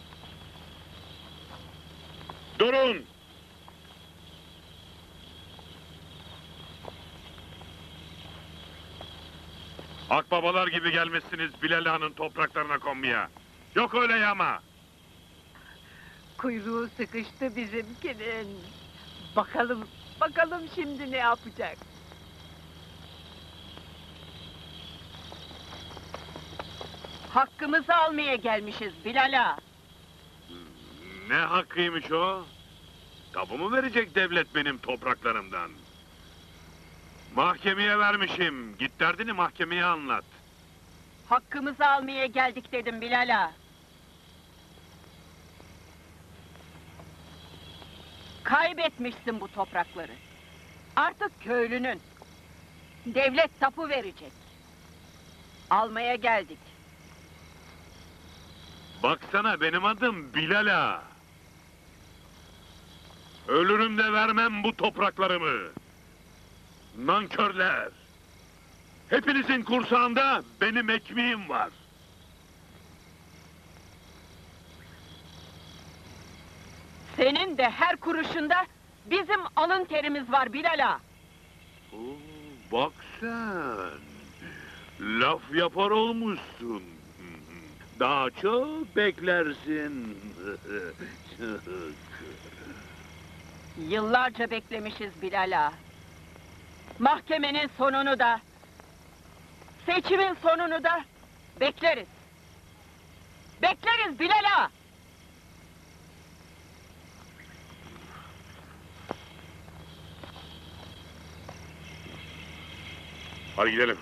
A: Durun! Akbabalar gibi gelmişsiniz Bilal Ağa'nın topraklarına konmaya. Yok öyle yağma!
C: Kuyruğu sıkıştı bizimkinin. Bakalım, bakalım şimdi ne yapacak? Hakkımızı almaya gelmişiz Bilal ağa.
A: Ne hakkıymış o? Tabu mu verecek devlet benim topraklarımdan? Mahkemeye vermişim. Git derdini mahkemeye anlat.
C: Hakkımızı almaya geldik dedim Bilal ağa. Kaybetmişsin bu toprakları. Artık köylünün. Devlet tapu verecek. Almaya geldik.
A: Baksana benim adım Bilal ağa. Ölürüm de vermem bu topraklarımı. Nankörler! Hepinizin kursağında benim ekmeğim var.
C: Senin de her kuruşunda bizim alın terimiz var Bilal ağa.
A: Oo, bak sen! Laf yapar olmuşsun. Daha çok beklersin.
C: Yıllarca beklemişiz Bilal ağa. Mahkemenin sonunu da, seçimin sonunu da bekleriz. Bekleriz Bilal ağa.
A: Hadi gidelim.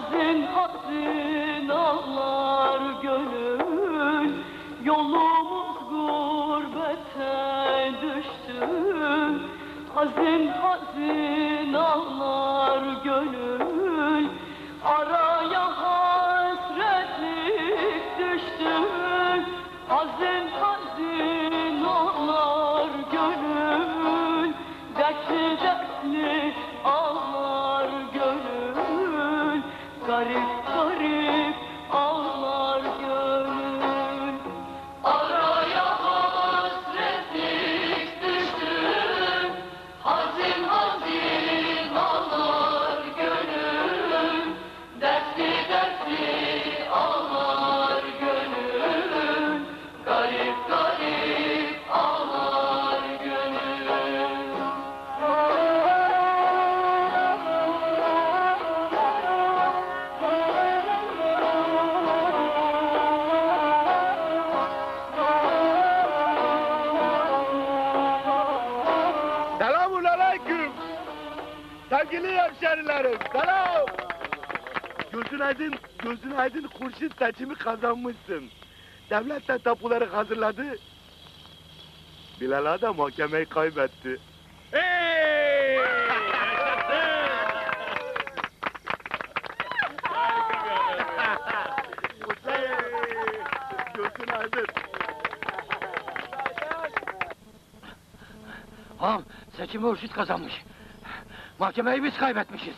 M: Hazin hazin ağlar gönül, yolumuz gurbete düştü. Hazin hazin ağlar gönül, araya hasretlik düştü. Hazin hazin ağlar gönül, dertli dertli ağlar gönül, garip garip ağlar gönül. Araya hasretlik düştü, hazin hazin ağlar gönül, dertli dertli ağlar gönül, garip garip ağlar gönül.
E: Selamun aleyküm. Sevgili hemşerilerim, selam. Gözün aydın Hurşit seçimi kazanmışsın. Devlet de tapuları hazırladı. Bilal Ağa da mahkemeyi kaybetti. Hey! Gözün aydın.
H: Ağam, seçimi Hurşit kazanmış. Mahkemeyi biz kaybetmişiz.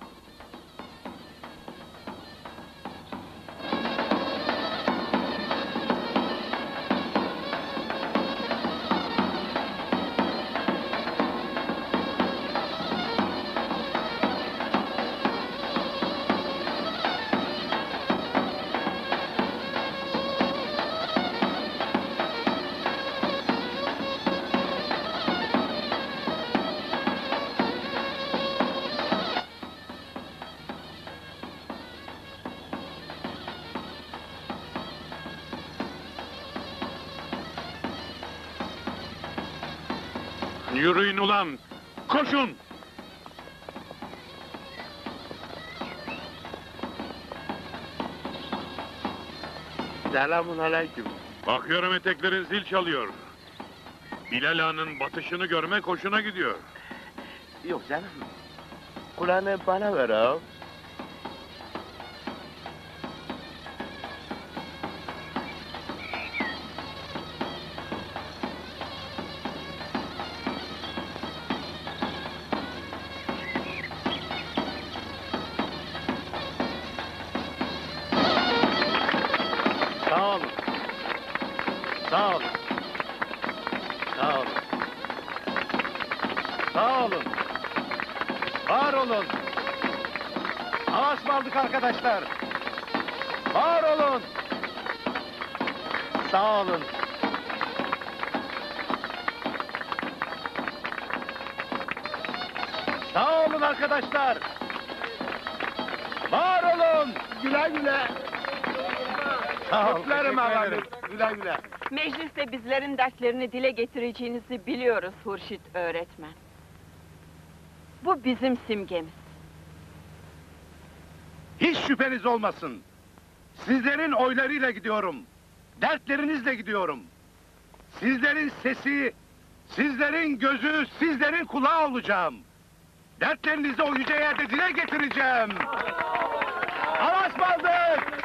A: Yürüyün ulan! Koşun!
E: Selamun aleyküm.
A: Bakıyorum eteklerin zil çalıyor. Bilal Ağa'nın batışını görmek hoşuna gidiyor.
E: Yok canım. Kulağını bana ver ağam. Sağ olun. Sağ olun. Sağ olun. Sağ olun. Var olun. Ağaç mı aldık arkadaşlar? Var olun. Sağ olun. Sağ olun arkadaşlar. Var olun. Güle güle. Sağ olun. Kutlarım ağabey. Güle güle.
C: Mecliste bizlerin dertlerini dile getireceğinizi biliyoruz Hurşit öğretmen. Bu bizim simgemiz.
E: Hiç şüpheniz olmasın. Sizlerin oylarıyla gidiyorum. Dertlerinizle gidiyorum. Sizlerin sesi, sizlerin gözü, sizlerin kulağı olacağım. Dertlerinizi o yüce yerde dile getireceğim. Havas baldık!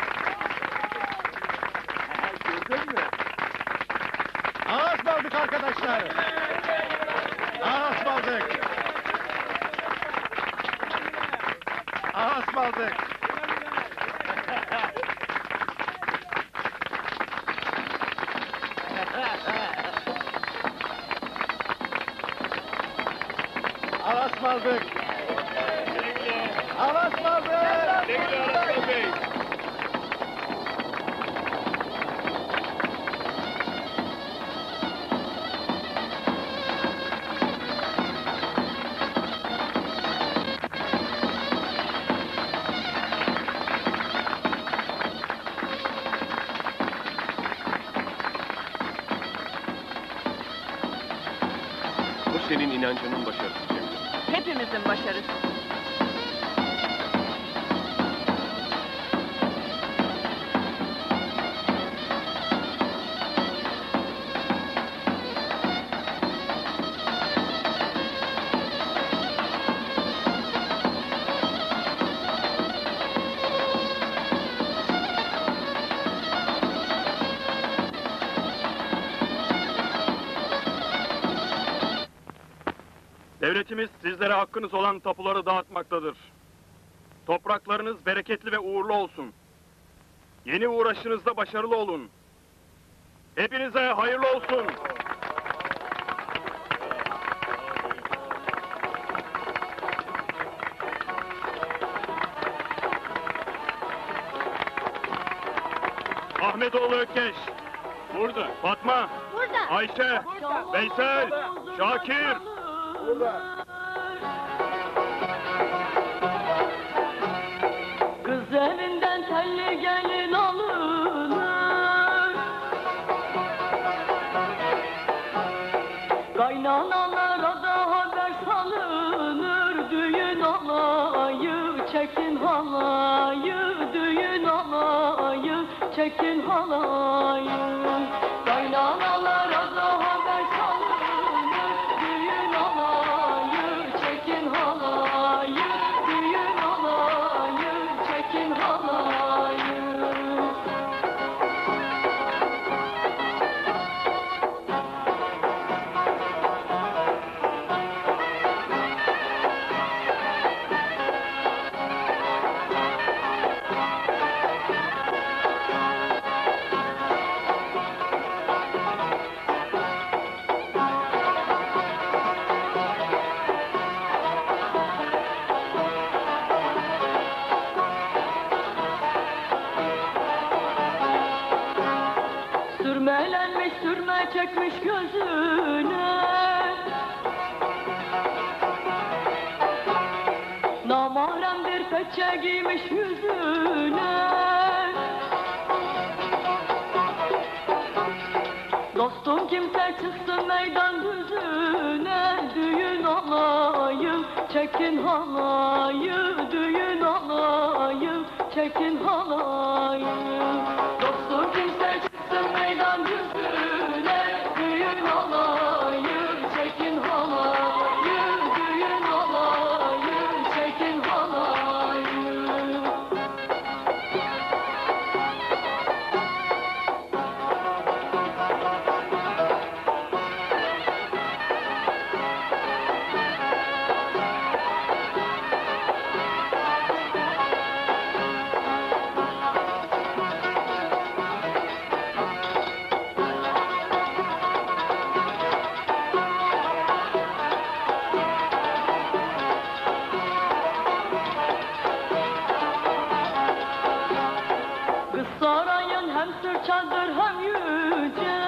E: Gördün mü? Ağaç baldık arkadaşlar. Ağaç baldık. Ağaç baldık. Ağaç baldık. Ağaç baldık.
K: Bu senin inancının başarısı Cemile.
C: Hepimizin başarısı.
K: Devletimiz sizlere hakkınız olan tapuları dağıtmaktadır. Topraklarınız bereketli ve uğurlu olsun. Yeni uğraşınızda başarılı olun. Hepinize hayırlı olsun. Ahmetoğlu Ökkeş. Burada. Fatma.
C: Burada.
K: Ayşe. Veysel. Şakir.
M: Kız evinden telli gelin alınır. Kaynanalara da haber salınır. Düğün alayı çekin halayı. Düğün alayı çekin halayı. Kaynanalara da haber salınır. Düğün alayı çekin halayı. Düğün alayı çekin halayı. Sürmelenmiş sürme çekmiş gözüne. Namahremdir peçe giymiş yüzüne. Dostum kimse çıksın meydan düzüne. Düğün alayım çekin halayı. Düğün alayım çekin halayı. Dostum kimse çıksın meydan düzüne. Düğün alayım çekin halayı. Düğün alayım çekin halayı. Kız sarayın hem sırçadır hem yüce.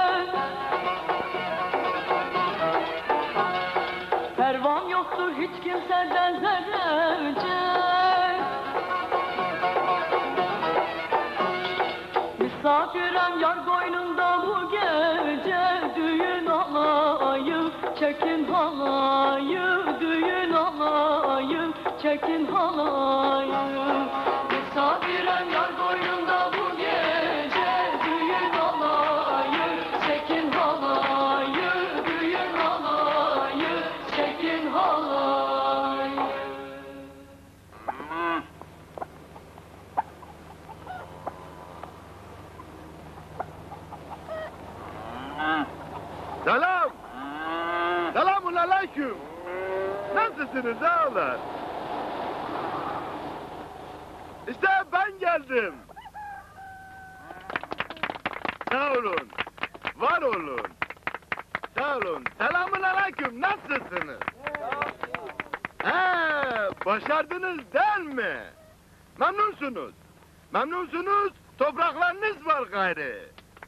M: Pervam yoktur hiç kimseden zerrece. Misafirem yar koynunda bu gece. Düğün alayım çekin halayı. Düğün alayım çekin halayı. Misafirem yar koynunda bu gece. Düğün alayım çekin halayı. Düğün alayım çekin halayı.
E: Selam! Selamun aleyküm! Nasılsınız ağalar? İşte ben geldim. Sağ olun, var olun. Sağ olun, selamun aleyküm, nasılsınız? Başardınız değil mi? Memnunsunuz. Memnunsunuz, topraklarınız var gayrı.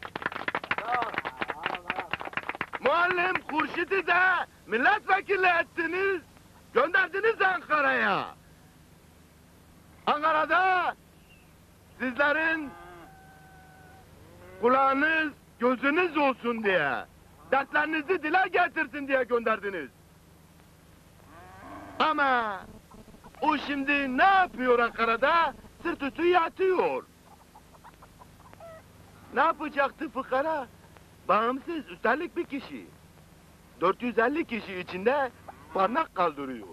E: Muallim Hurşit'i de milletvekili ettiniz, gönderdiniz Ankara'ya. Ankara'da sizlerin kulağınız, gözünüz olsun diye, dertlerinizi dile getirsin diye gönderdiniz. Ama o şimdi ne yapıyor Ankara'da? Sırt üstü yatıyor. Ne yapacaktı fıkara? Bağımsız, üstelik bir kişi. 450 kişi içinde parmak kaldırıyor.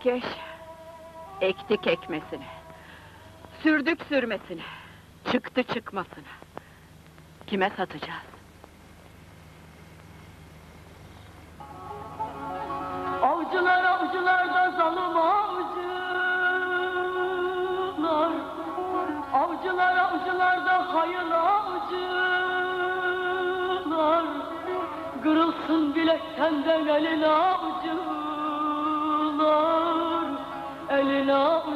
C: Ökkeş, ektik ekmesini, sürdük sürmesini, çıktı çıkmasını. Kime satacağız?
M: Avcılar avcılarda zalim avcılar. Avcılar avcılarda hayır avcılar. Kırılsın bilekten de elin avcılar. Elin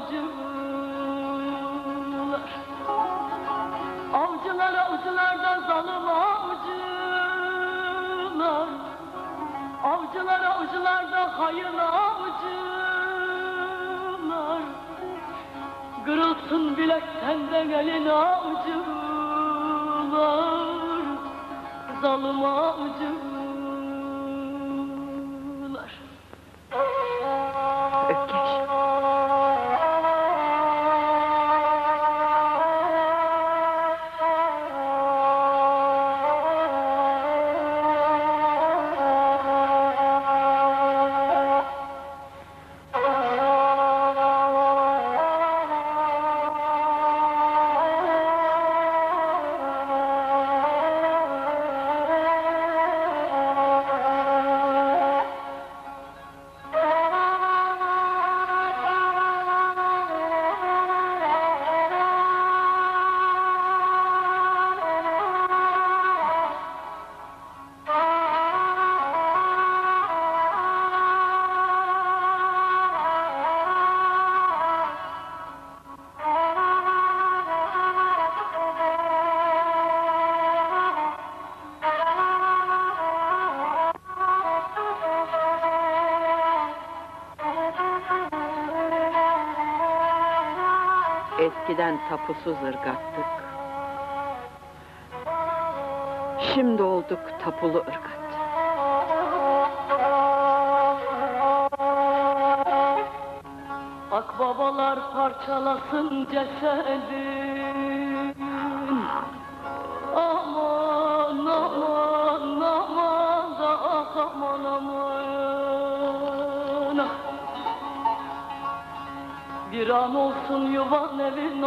M: avcılar. Avcılar avcılarda zalim avcılar. Avcılar avcılarda hayır avcılar. Kırılsın bilekten de elin avcılar. Zalim avcılar.
C: Ökkeş. Eskiden tapusuz ırgattık. Şimdi olduk tapulu ırgat.
M: Akbabalar parçalasın cesedin. Aman aman aman da aman aman. Bir an olsun yuvan evin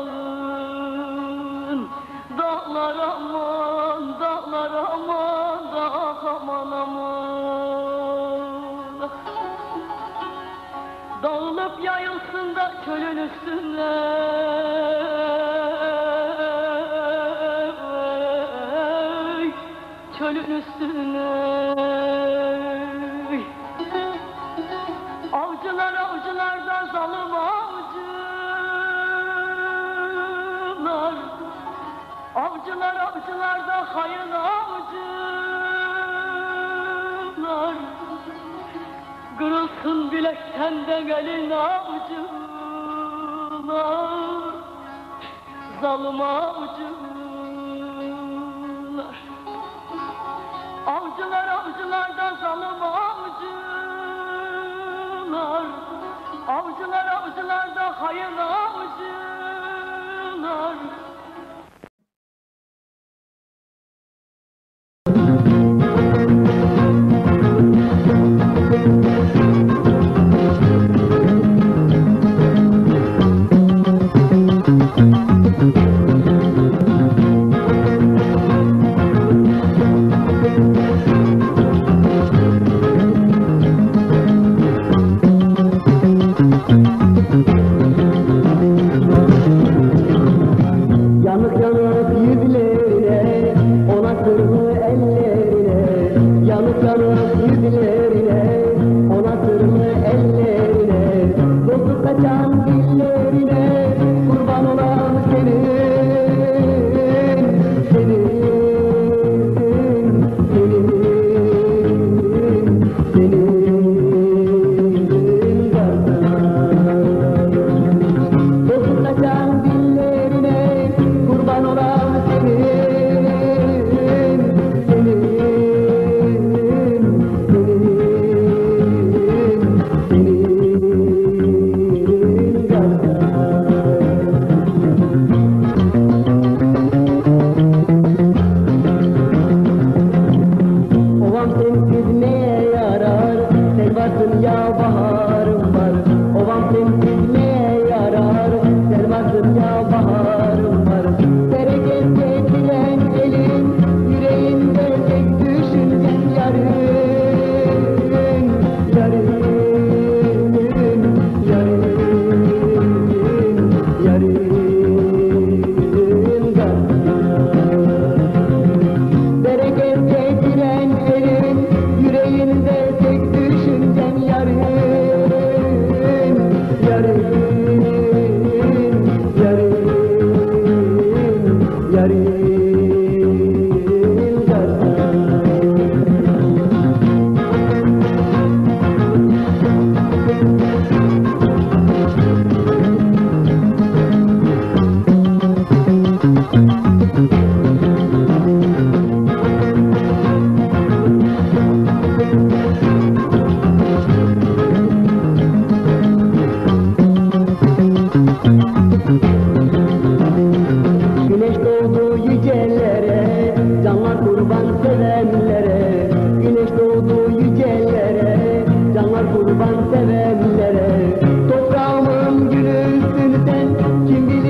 M: otağın. Dağlar aman da aman aman. Dağılıp yayılsın da çölün üstüne. Çölün üstüne. Avcılar avcılardan zalim avcılar. Avcılar avcılarda hayır avcılar. Kırılsın bilekten de elin avcılar. Zalim avcılar. Avcılar avcılarda zalim avcılar. Avcılar avcılarda hayır avcılar.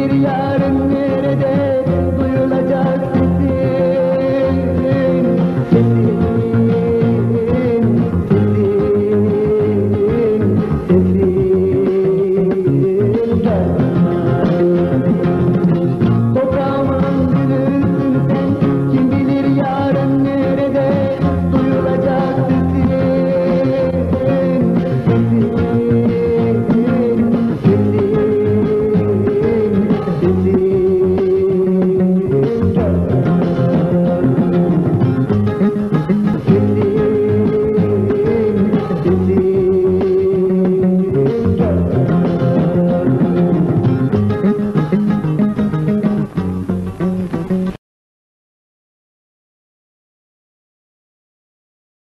M: bilir yarın nerede duyulacak sesin, sesin, toprağımın gülüsün sen, kim bilir yarın nerede duyulacak sesin, sesin, sesin.